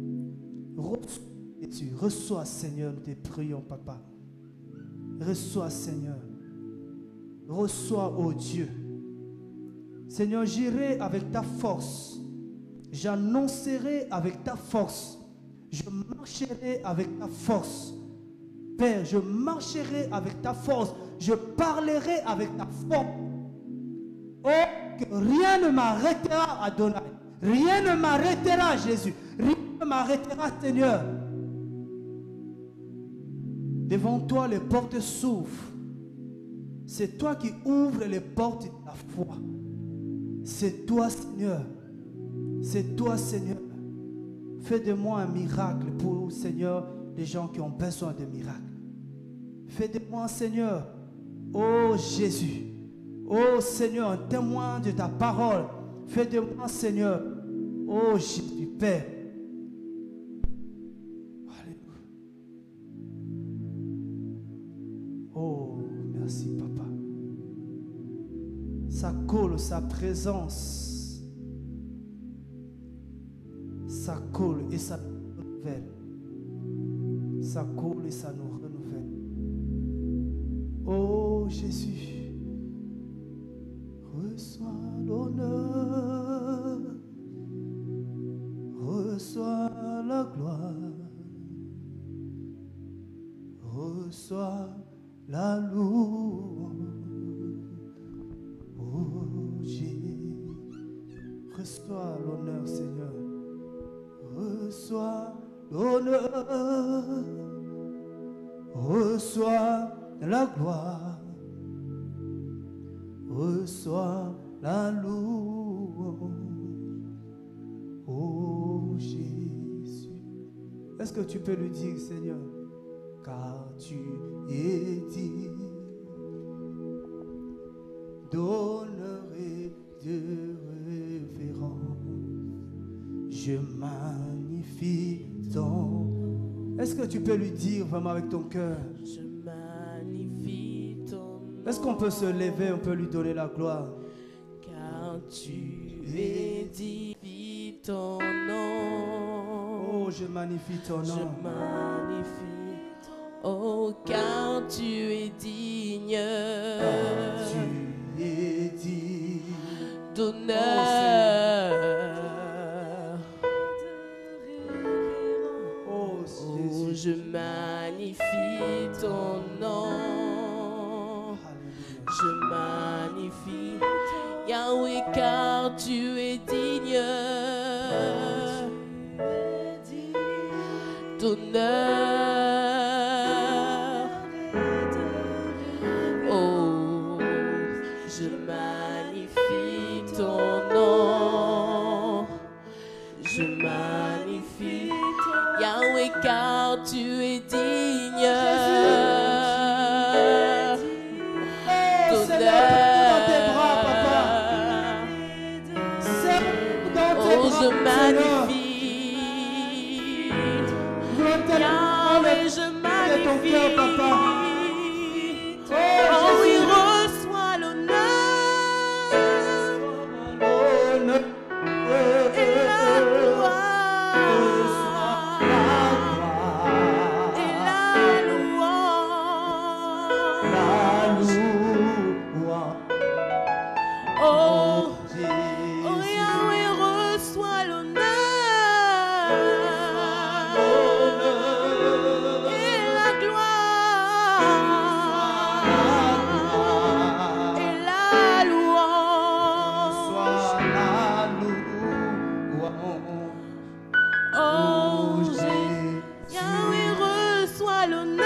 Reçois, Seigneur, nous te prions, Papa. Reçois, Seigneur. Reçois, ô Dieu. Seigneur, j'irai avec ta force. J'annoncerai avec ta force. Je marcherai avec ta force. Père, je marcherai avec ta force. Je parlerai avec ta force. Oh, que rien ne m'arrêtera, Adonai. Rien ne m'arrêtera, Jésus. Rien ne m'arrêtera, Seigneur. Devant toi, les portes s'ouvrent. C'est toi qui ouvres les portes de la foi. C'est toi, Seigneur. C'est toi, Seigneur. Fais de moi un miracle pour, Seigneur, les gens qui ont besoin de miracles. Fais de moi, Seigneur, oh Jésus, oh Seigneur, un témoin de ta parole. Fais de moi, Seigneur, oh Jésus, Père. Alléluia. Oh, merci, Papa. Ça colle, sa présence. Ça colle et ça nous renouvelle. Ça colle et ça nous renouvelle. Oh Jésus, reçois l'honneur, reçois la gloire, reçois la louange. Oh Jésus, reçois l'honneur, Seigneur. Reçois l'honneur, reçois la gloire, reçois la louange. Oh Jésus. Est-ce que tu peux lui dire, Seigneur, car tu es digne d'honneur et de révérence. Je magnifie ton. Est-ce que tu peux lui dire vraiment avec ton cœur? Je magnifie ton nom. Est-ce qu'on peut se lever, on peut lui donner la gloire? Car tu es digne ton nom. Oh, je magnifie ton Je nom. magnifie. Oh, car tu es digne Tu es digne d'honneur. Oh, Oh, Jésus. je magnifie ton nom. Alléluia. Je magnifie Yahweh, car tu es digne d'honneur. Oh, je magnifie ton nom. Je magnifie Yahweh, car tu es digne Oh, Seigneur, prends-nous dans tes bras, Papa. Serre-nous dans tes Oh, bras, je Seigneur. magnifie Nous voulons tellement Yahweh, je de ton magnifie. cœur, Papa. Oh oui, Jésus. reçois l'honneur Honneur. et la gloire. Et la louange. Oh, oh Yahweh, reçois l'honneur et la gloire et la louange. Oh, Yahweh, reçois l'honneur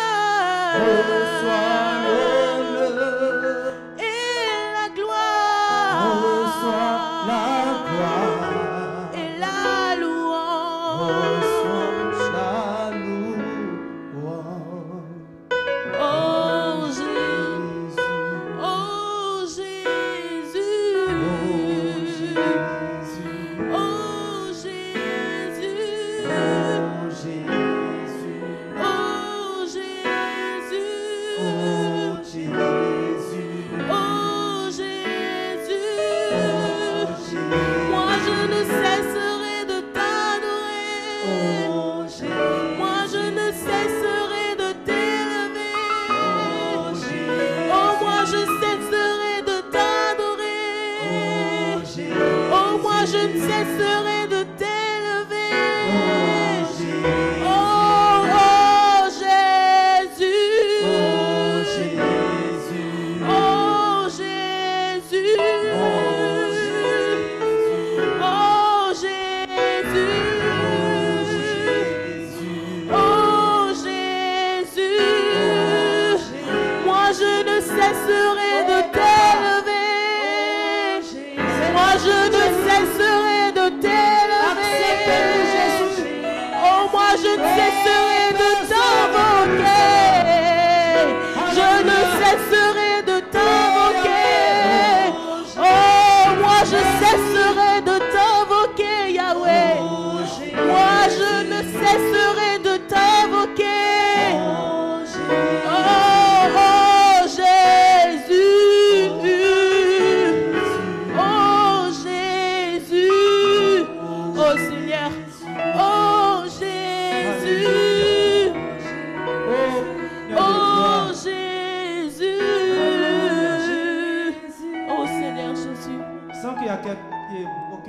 et la gloire et la louange. Oh Jésus, oh Jésus, oh Jésus, oh Jésus, oh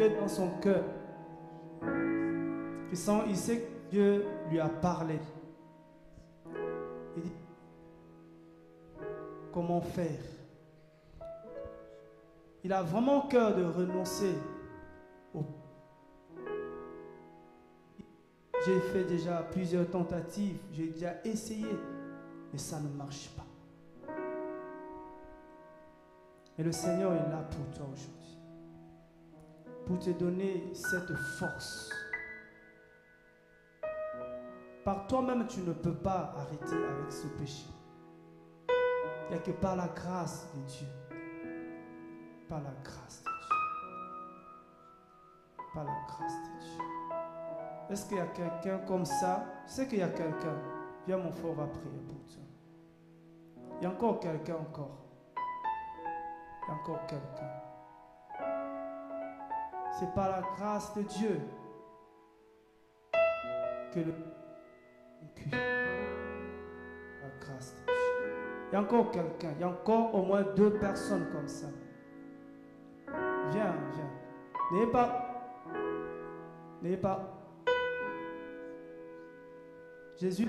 est dans son cœur. Il sait que Dieu lui a parlé. Il dit, comment faire? Il a vraiment cœur de renoncer au... J'ai fait déjà plusieurs tentatives, j'ai déjà essayé, mais ça ne marche pas. Et le Seigneur est là pour toi aujourd'hui, pour te donner cette force. Par toi-même, tu ne peux pas arrêter avec ce péché. Il n'y a que par la grâce de Dieu. Par la grâce de Dieu. Par la grâce de Dieu. Est-ce qu'il y a quelqu'un comme ça? Je sais qu'il y a quelqu'un. Viens mon frère, on va prier pour toi. Il y a encore quelqu'un encore. Il y a encore quelqu'un. C'est par la grâce de Dieu que le... La grâce de Dieu. Il y a encore quelqu'un. Il y a encore au moins 2 personnes comme ça. Viens, viens. N'ayez pas. Jésus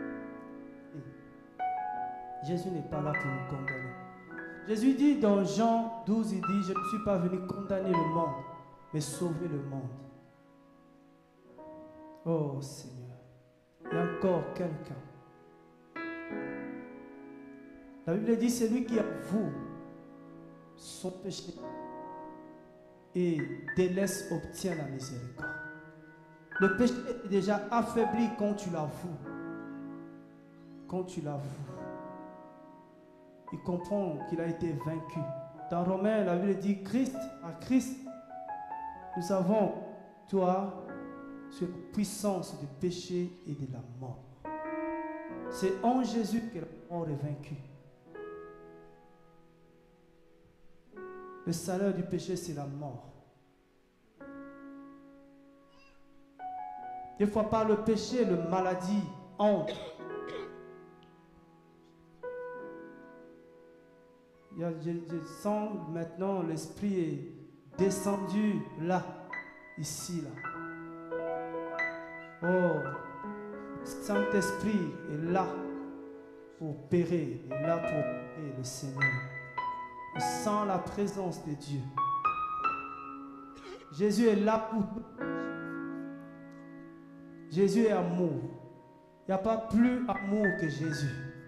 n'est pas là pour nous condamner. Jésus dit dans Jean 12, il dit, je ne suis pas venu condamner le monde, mais sauver le monde. Oh Seigneur, il y a encore quelqu'un. La Bible dit, c'est lui qui avoue son péché et délaisse, obtient la miséricorde. Le péché est déjà affaibli quand tu l'avoues. Quand tu l'avoues. Il comprend qu'il a été vaincu. Dans Romains, la Bible dit, à Christ, nous avons, toi, sur la puissance du péché et de la mort. C'est en Jésus que la mort est vaincue. Le salaire du péché, c'est la mort. Des fois, par le péché, la maladie entre. Je sens maintenant l'esprit est descendu là, ici, là. Oh, le Saint-Esprit est là pour opérer, est là pour opérer le Seigneur. Je sens la présence de Dieu. Jésus est là pour... Jésus est amour. Il n'y a pas plus amour que Jésus.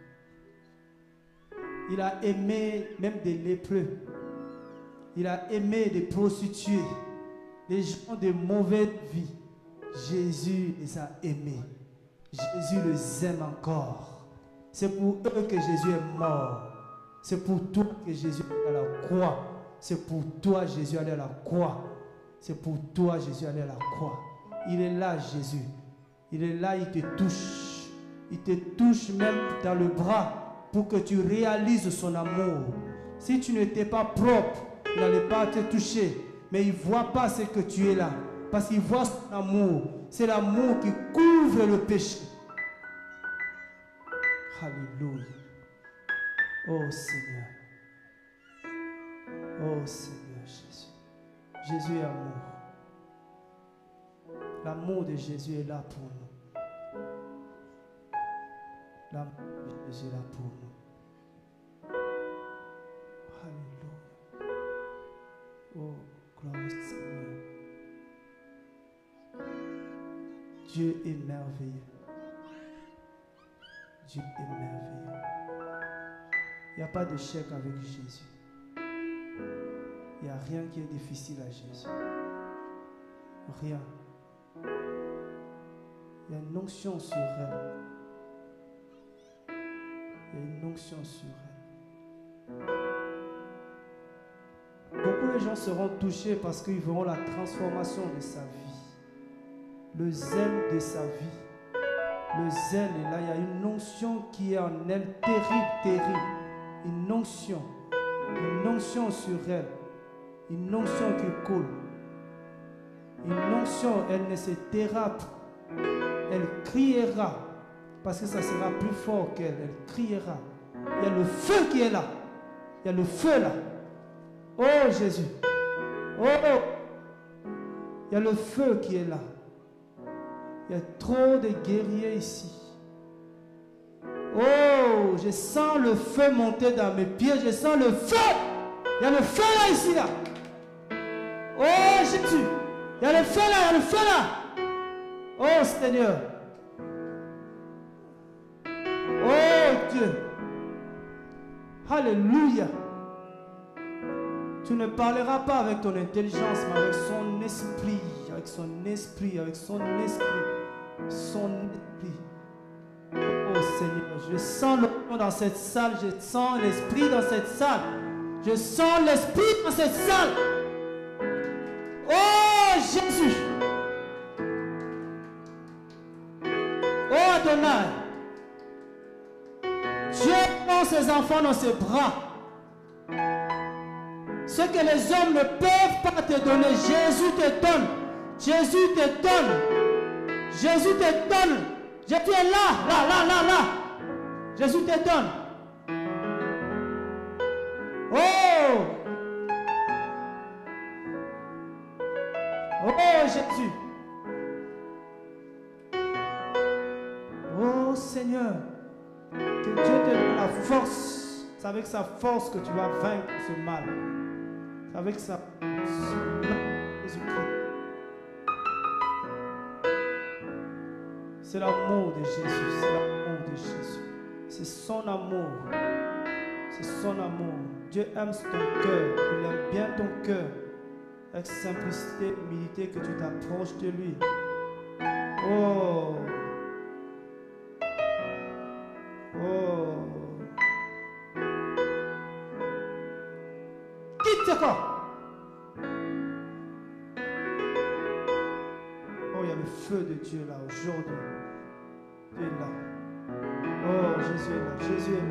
Il a aimé même des lépreux. Il a aimé des prostituées, des gens de mauvaise vie. Jésus les a aimés. Jésus les aime encore. C'est pour eux que Jésus est mort. C'est pour toi que Jésus est à la croix. C'est pour toi Jésus est à la croix. C'est pour toi Jésus est à la croix. Il est là Jésus. Il est là, il te touche. Il te touche même dans le bras pour que tu réalises son amour. Si tu n'étais pas propre, il n'allait pas te toucher. Mais il ne voit pas ce que tu es là. Parce qu'il voit son amour. C'est l'amour qui couvre le péché. Alléluia. Oh Seigneur. Oh Seigneur Jésus. Jésus est amour. L'amour de Jésus est là pour nous. L'amour de Jésus est là pour nous. Alléluia. Oh, gloire au Seigneur. Dieu est merveilleux. Dieu est merveilleux. Il n'y a pas d'échec avec Jésus. Il n'y a rien qui est difficile à Jésus. Rien. Il y a une onction sur elle. Il y a une onction sur elle. Beaucoup de gens seront touchés parce qu'ils verront la transformation de sa vie. Le zèle de sa vie. Le zèle est là. Il y a une onction qui est en elle terrible, terrible. Une onction sur elle. Une onction qui coule. Une onction, elle ne se taira pas. Elle criera, parce que ça sera plus fort qu'elle. Elle criera. Il y a le feu qui est là. Il y a le feu là. Oh Jésus. Oh. Il y a le feu qui est là. Il y a trop de guerriers ici. Oh, je sens le feu monter dans mes pieds. Je sens le feu. Il y a le feu là, ici, là. Oh, Jésus. Il y a le feu là, il y a le feu là. Oh, Seigneur. Oh, Dieu. Alléluia. Tu ne parleras pas avec ton intelligence, mais avec son esprit. Avec son esprit, avec son esprit. Son esprit. Oh Seigneur, je sens l'onction dans cette salle. Je sens l'esprit dans cette salle. Je sens l'esprit dans cette salle. Oh Jésus. Oh Adonai. Dieu prend ses enfants dans ses bras. Ce que les hommes ne peuvent pas te donner, Jésus te donne. Jésus te donne. Jésus te donne. Jésus est là. Jésus te donne. Oh! Oh Jésus. Oh Seigneur. Que Dieu te donne la force. C'est avec sa force que tu vas vaincre ce mal. C'est avec sa force. Jésus-Christ. C'est l'amour de Jésus. C'est l'amour de Jésus. C'est son amour. C'est son amour. Dieu aime ton cœur. Il aime bien ton cœur. Avec simplicité, humilité, que tu t'approches de lui. Oh. Oh. Quitte ce corps. Oh, il y a le feu de Dieu là aujourd'hui. Dieu est là. Oh, Jésus est là. Jésus est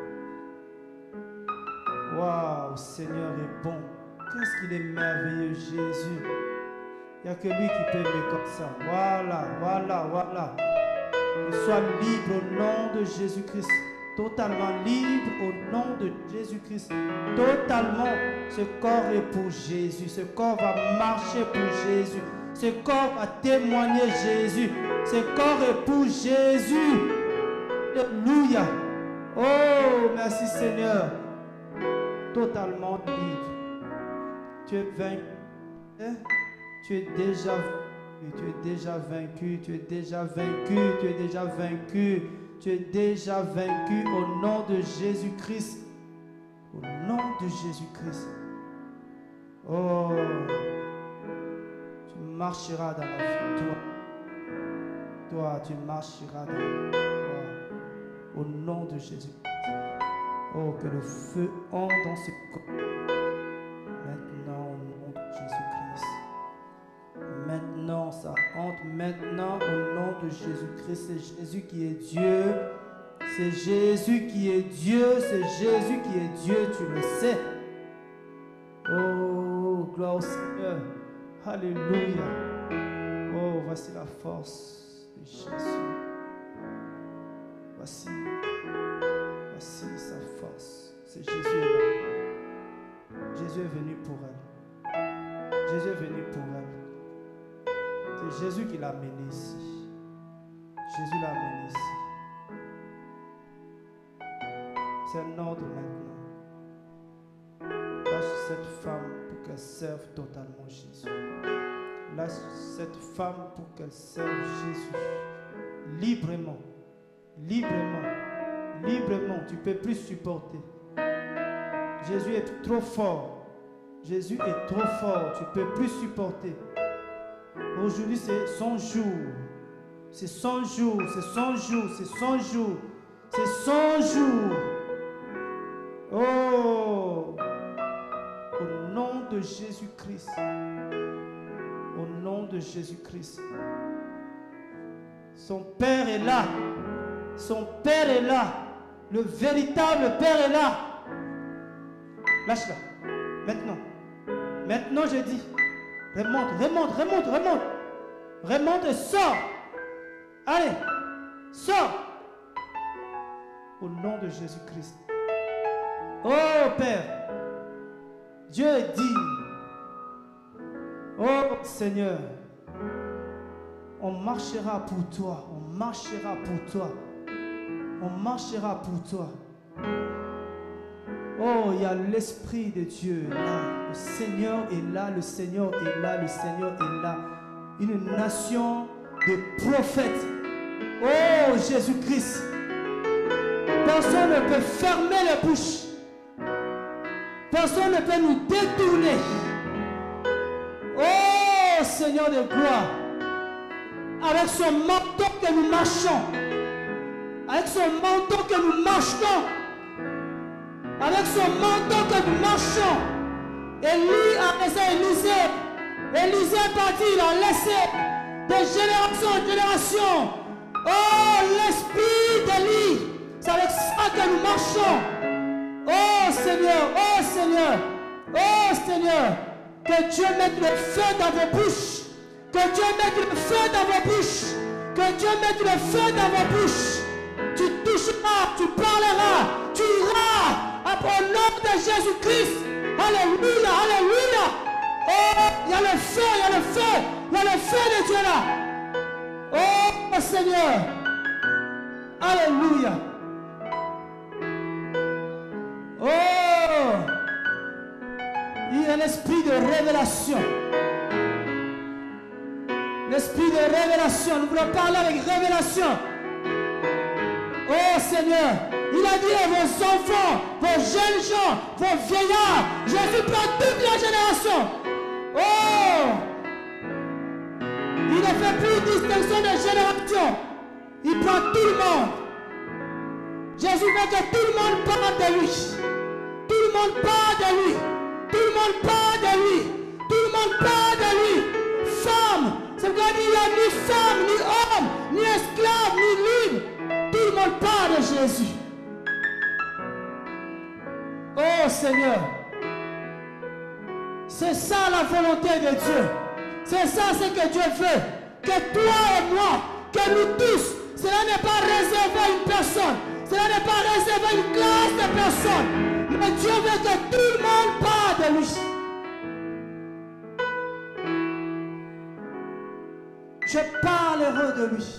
là. Waouh, Seigneur est bon. Qu'est-ce qu'il est merveilleux, Jésus. Il n'y a que lui qui peut aimer comme ça. Voilà. Que sois libre au nom de Jésus-Christ. Totalement libre au nom de Jésus-Christ. Totalement. Ce corps est pour Jésus. Ce corps va marcher pour Jésus. Ce corps va témoigner Jésus. Ce corps est pour Jésus. Alléluia. Oh, merci Seigneur. Totalement libre. Tu es vaincu. Tu es déjà vaincu. Tu es déjà vaincu. Tu es déjà vaincu. Tu es déjà vaincu. Tu es déjà vaincu au nom de Jésus-Christ. Au nom de Jésus-Christ. Oh. Tu marcheras dans la vie. Toi, tu marcheras dans la vie. Au nom de Jésus-Christ. Oh, que le feu entre dans ce corps. Maintenant, au nom de Jésus-Christ. Maintenant, ça entre. Maintenant, au nom de Jésus-Christ. C'est Jésus qui est Dieu. C'est Jésus qui est Dieu. C'est Jésus qui est Dieu. Tu le sais. Oh, gloire au Seigneur. Alléluia. Oh, voici la force de Jésus. Voici sa force. C'est Jésus est là. Jésus est venu pour elle. Jésus est venu pour elle. C'est Jésus qui l'a amené ici. Jésus l'a amené ici. C'est un ordre maintenant. Lâche cette femme pour qu'elle serve totalement Jésus. Lâche cette femme pour qu'elle serve Jésus. Librement. Tu ne peux plus supporter. Jésus est trop fort. Jésus est trop fort. Tu ne peux plus supporter. Aujourd'hui, c'est son jour. C'est son jour. Oh! Au nom de Jésus-Christ. Au nom de Jésus-Christ. Son Père est là. Son Père est là. Le véritable Père est là. Lâche-la. Maintenant, je dis. Remonte et sors. Allez. Sors. Au nom de Jésus-Christ. Oh Père. Dieu est digne. Oh Seigneur, on marchera pour toi, on marchera pour toi, on marchera pour toi. Oh, il y a l'Esprit de Dieu là, le Seigneur est là, le Seigneur est là, le Seigneur est là. Une nation de prophètes. Oh Jésus-Christ, personne ne peut fermer la bouche, personne ne peut nous détourner. Oh Seigneur de gloire, avec son manteau que nous marchons, avec son manteau que nous marchons, avec son manteau que nous marchons. Élie a laissé Élisée est parti, il a laissé de génération en génération. Oh l'esprit d'Élie, c'est avec ça que nous marchons. Oh Seigneur, oh Seigneur, oh Seigneur, que Dieu mette le feu dans vos bouches, que Dieu mette le feu dans vos bouches, que Dieu mette le feu dans vos bouches. Tu toucheras, tu parleras, tu iras au nom de Jésus-Christ. Alléluia, alléluia. Oh, il y a le feu, il y a le feu, il y a le feu de Dieu là. Oh Seigneur, alléluia. Oh, il y a l'esprit de révélation. L'esprit de révélation, nous voulons parler avec révélation. Oh Seigneur, il a dit à vos enfants, vos jeunes gens, vos vieillards, Jésus prend toutes les générations. Oh, il ne fait plus de distinction de génération. Il prend tout le monde. Jésus veut que tout le monde parle de lui. Tout le monde parle de lui. Tout le monde parle de lui. Tout le monde parle de lui. Femme, c'est pourquoi il n'y a ni femme, ni homme, ni esclave, ni libre. Tout le monde parle de Jésus. Oh Seigneur, c'est ça la volonté de Dieu. C'est ça ce que Dieu veut. Que toi et moi, que nous tous, cela n'est pas réservé à une personne. Cela n'est pas réservé à une classe de personnes. Mais Dieu veut que tout le monde parle de lui. Je parlerai de lui.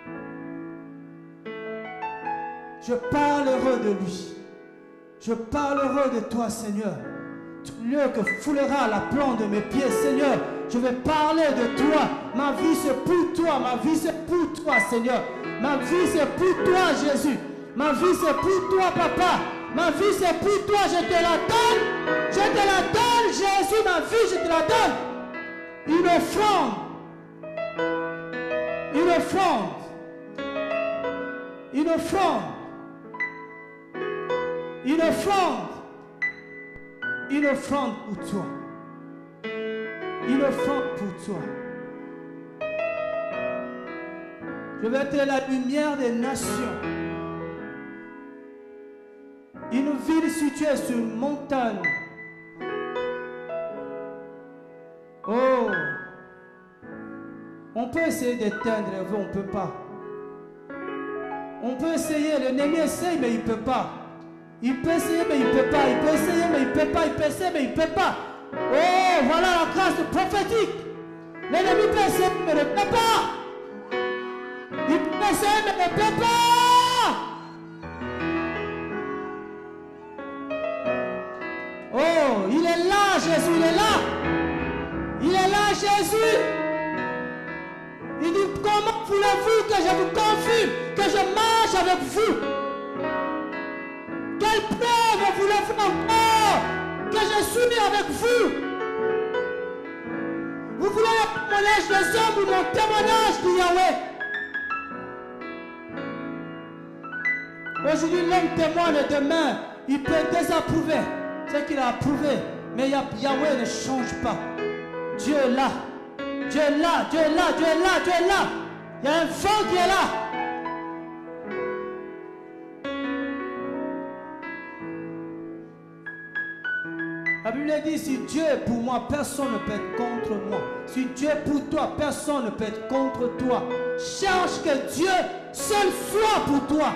Je parlerai de lui. Je parlerai de toi, Seigneur. Lieu que foulera la plante de mes pieds, Seigneur. Je vais parler de toi. Ma vie c'est pour toi. Ma vie c'est pour toi, Seigneur. Ma vie c'est pour toi, Jésus. Ma vie c'est pour toi, Papa. Ma vie c'est pour toi. Je te la donne. Je te la donne, Jésus. Ma vie, je te la donne. Une offrande. Une offrande. Une offrande. Une offrande. Une offrande pour toi. Une offrande pour toi. Je vais être la lumière des nations. Une ville située sur une montagne. Oh, on peut essayer d'éteindre, on ne peut pas. On peut essayer, l'ennemi essaye, mais il ne peut pas. Il peut essayer, mais il ne peut pas. Il peut essayer, mais il ne peut pas. Il peut essayer, mais il ne peut pas. Oh, voilà la grâce prophétique. L'ennemi peut essayer, mais ne peut pas. Il peut essayer, mais ne peut pas. Oh, il est là, Jésus, il est là. Il est là, Jésus. Il dit, comment voulez-vous que je vous confirme, que je marche avec vous? Quelle preuve voulez-vous encore que je suis avec vous? Vous voulez le témoignage des hommes ou mon témoignage de Yahweh? Aujourd'hui, l'homme témoigne, demain, il peut désapprouver ce qu'il a approuvé. Mais Yahweh ne change pas. Dieu est là. Dieu est là, Dieu est là, Dieu est là, Dieu est là. Il y a un vent qui est là. La Bible dit, si Dieu est pour moi, personne ne peut être contre moi. Si Dieu est pour toi, personne ne peut être contre toi. Cherche que Dieu seul soit pour toi.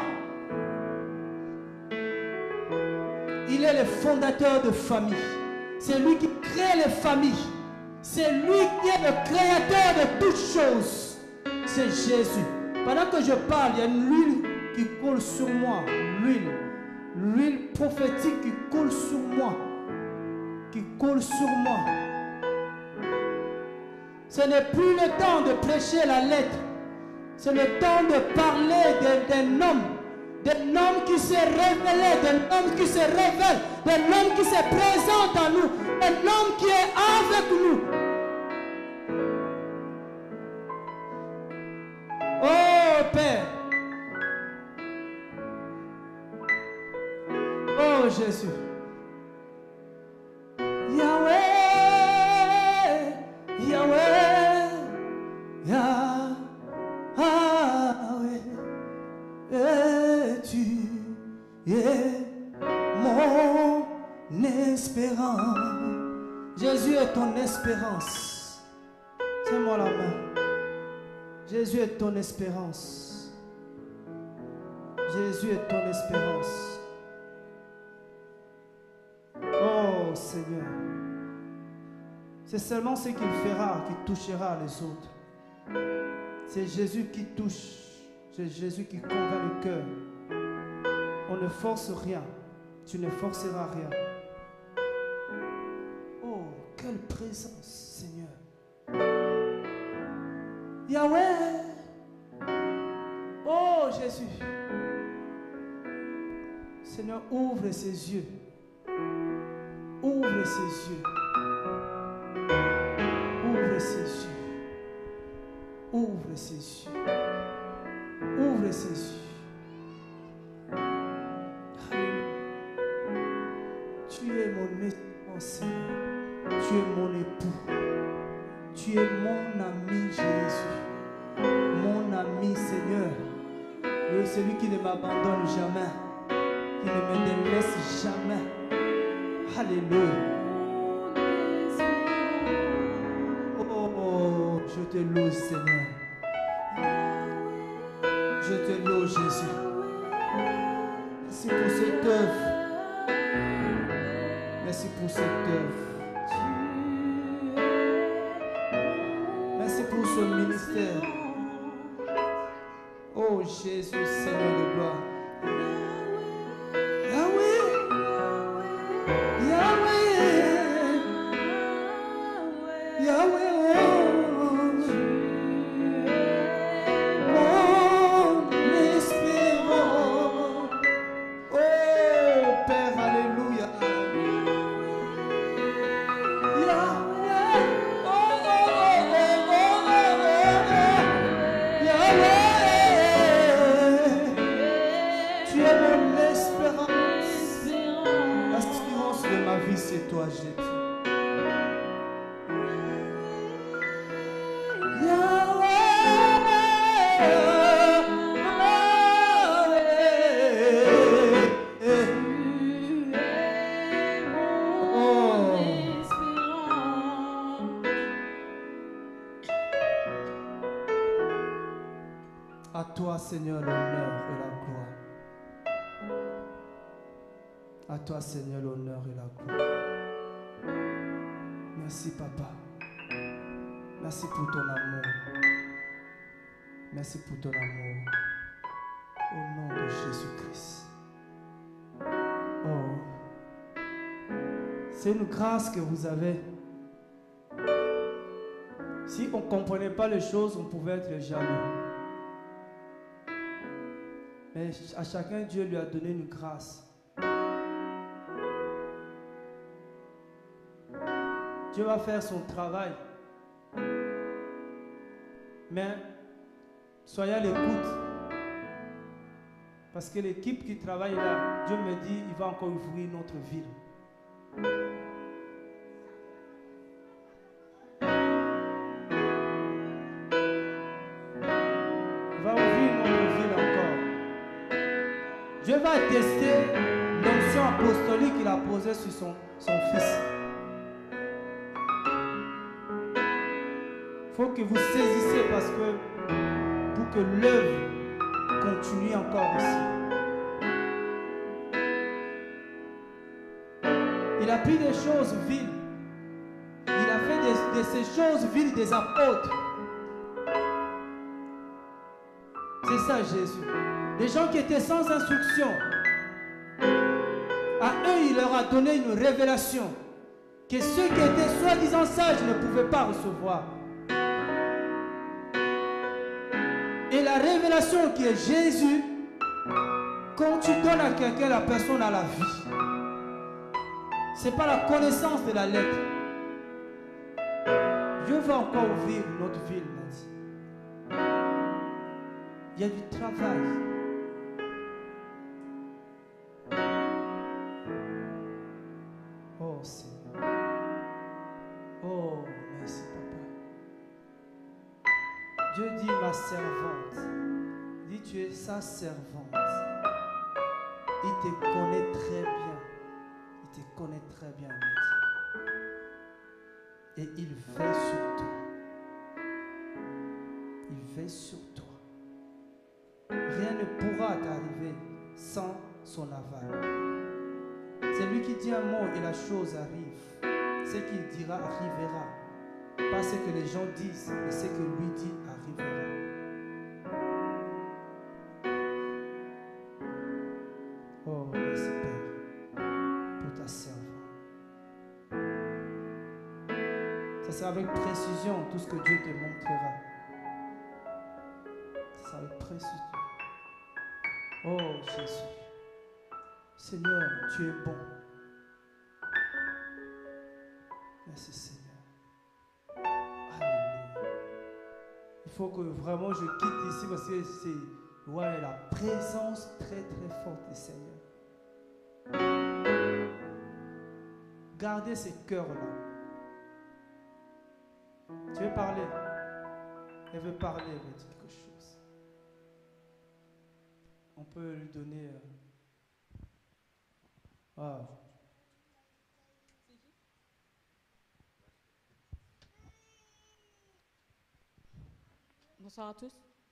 Il est le fondateur de famille. C'est lui qui crée les familles. C'est lui qui est le créateur de toutes choses. C'est Jésus. Pendant que je parle, il y a une huile qui coule sur moi. L'huile prophétique qui coule sur moi. Qui coule sur moi. Ce n'est plus le temps de prêcher la lettre. C'est le temps de parler d'un homme qui s'est révélé, d'un homme qui se révèle, d'un homme qui se présente à nous, d'un homme qui est avec nous. Oh Père, oh Jésus, Yahweh, Yahweh, Yahweh, et tu es mon espérance. Jésus est ton espérance. Tiens-moi la main. Jésus est ton espérance. Jésus est ton espérance. Oh Seigneur. C'est seulement ce qu'il fera qui touchera les autres. C'est Jésus qui touche. C'est Jésus qui convainc le cœur. On ne force rien. Tu ne forceras rien. Oh, quelle présence, Seigneur. Yahweh. Oh, Jésus. Seigneur, ouvre ses yeux. Ouvre ses yeux. Ouvre ses yeux. Ouvre ses yeux. Ouvre ses yeux. Tu es mon espérance, Seigneur. Tu es mon époux. Tu es mon ami, Jésus. Mon ami, Seigneur. Celui qui ne m'abandonne jamais. Qui ne me délaisse jamais. Alléluia. Oh, je te loue, Seigneur. Je te loue, Jésus. Merci pour cette œuvre. Merci pour cette œuvre. Merci pour ce ministère. Oh Jésus, Seigneur de gloire. Yahweh, Yahweh, Yahweh. C'est toi, Jésus. À toi, Seigneur, l'honneur et la gloire. À toi, Seigneur, l'honneur et la gloire. Merci, Papa. Merci pour ton amour. Merci pour ton amour. Au nom de Jésus-Christ. Oh, c'est une grâce que vous avez. Si on ne comprenait pas les choses, on pouvait être jaloux. Mais à chacun, Dieu lui a donné une grâce. Dieu va faire son travail. Mais soyez à l'écoute. Parce que l'équipe qui travaille là, Dieu me dit, il va encore ouvrir notre ville. Il va ouvrir notre ville encore. Dieu va tester l'onction apostolique qu'il a posée sur son fils. Il faut que vous saisissez parce que pour que l'œuvre continue encore ici. Il a pris des choses viles. Il a fait de ces choses viles des apôtres. C'est ça Jésus. Les gens qui étaient sans instruction, à eux il leur a donné une révélation que ceux qui étaient soi-disant sages ne pouvaient pas recevoir. Et la révélation qui est Jésus, quand tu donnes à quelqu'un, la personne a la vie. Ce n'est pas la connaissance de la lettre. Dieu va encore ouvrir notre ville, m'a dit. Il y a du travail. Oh Seigneur. Oh, merci Papa. Dieu dit ma servante. Il dit tu es sa servante. Il te connaît très bien. Il te connaît très bien, il dit. Et il veille sur toi. Il veille sur toi. Rien ne pourra t'arriver sans son aval. C'est lui qui dit un mot et la chose arrive. Ce qu'il dira arrivera. Pas ce que les gens disent, mais ce que lui dit arrivera. Oh, merci Père, pour ta servante. Ça sera avec précision tout ce que Dieu te montrera. Ça sera avec précision. Oh Jésus. Seigneur, tu es bon. Merci Seigneur. Alléluia. Il faut que vraiment je quitte ici parce que c'est ouais, la présence très très forte du Seigneur. Gardez ces cœurs-là. Tu veux parler? Elle veut parler, elle veut dire quelque chose. On peut lui donner... Wow. Bonsoir à tous.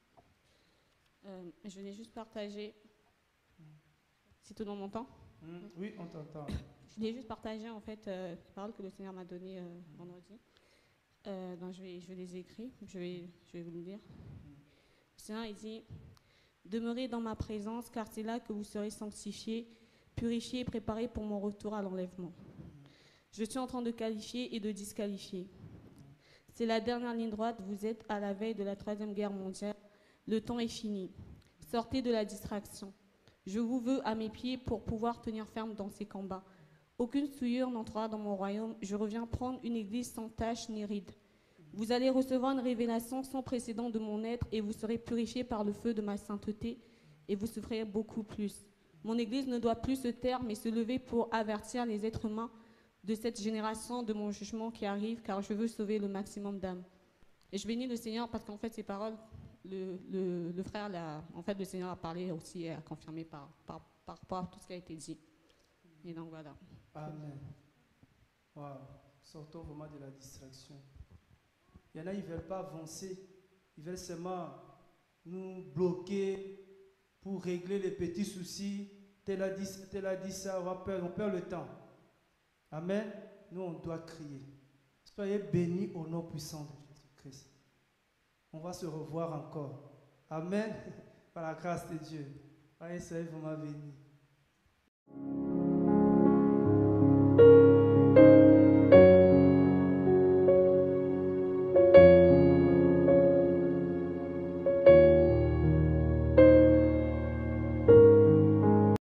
Je voulais juste partager, si tout le monde m'entend. Oui, on t'entend. Je voulais juste partager en fait les paroles que le Seigneur m'a données vendredi. Donc je vais les écrire, je vais vous le dire. Le Seigneur il dit « Demeurez dans ma présence, car c'est là que vous serez sanctifiés, purifiés et préparés pour mon retour à l'enlèvement. Je suis en train de qualifier et de disqualifier. C'est la dernière ligne droite, vous êtes à la veille de la 3e guerre mondiale. Le temps est fini. Sortez de la distraction. Je vous veux à mes pieds pour pouvoir tenir ferme dans ces combats. Aucune souillure n'entrera dans mon royaume. Je reviens prendre une église sans tache ni ride. Vous allez recevoir une révélation sans précédent de mon être et vous serez purifiés par le feu de ma sainteté et vous souffrirez beaucoup plus. Mon église ne doit plus se taire mais se lever pour avertir les êtres humains de cette génération de mon jugement qui arrive, car je veux sauver le maximum d'âmes. » Et je bénis le Seigneur parce qu'en fait, ces paroles, le frère, en fait, le Seigneur a parlé aussi et a confirmé par rapport à tout ce qui a été dit. Et donc voilà. Amen. Wow. Sortons vraiment de la distraction. Il y en a, ils ne veulent pas avancer. Ils veulent seulement nous bloquer pour régler les petits soucis. Tel a dit ça, on perd le temps. Amen. Nous, on doit crier. Soyez bénis au nom puissant de Jésus-Christ. On va se revoir encore. Amen. Par la grâce de Dieu. Soyez vraiment bénis.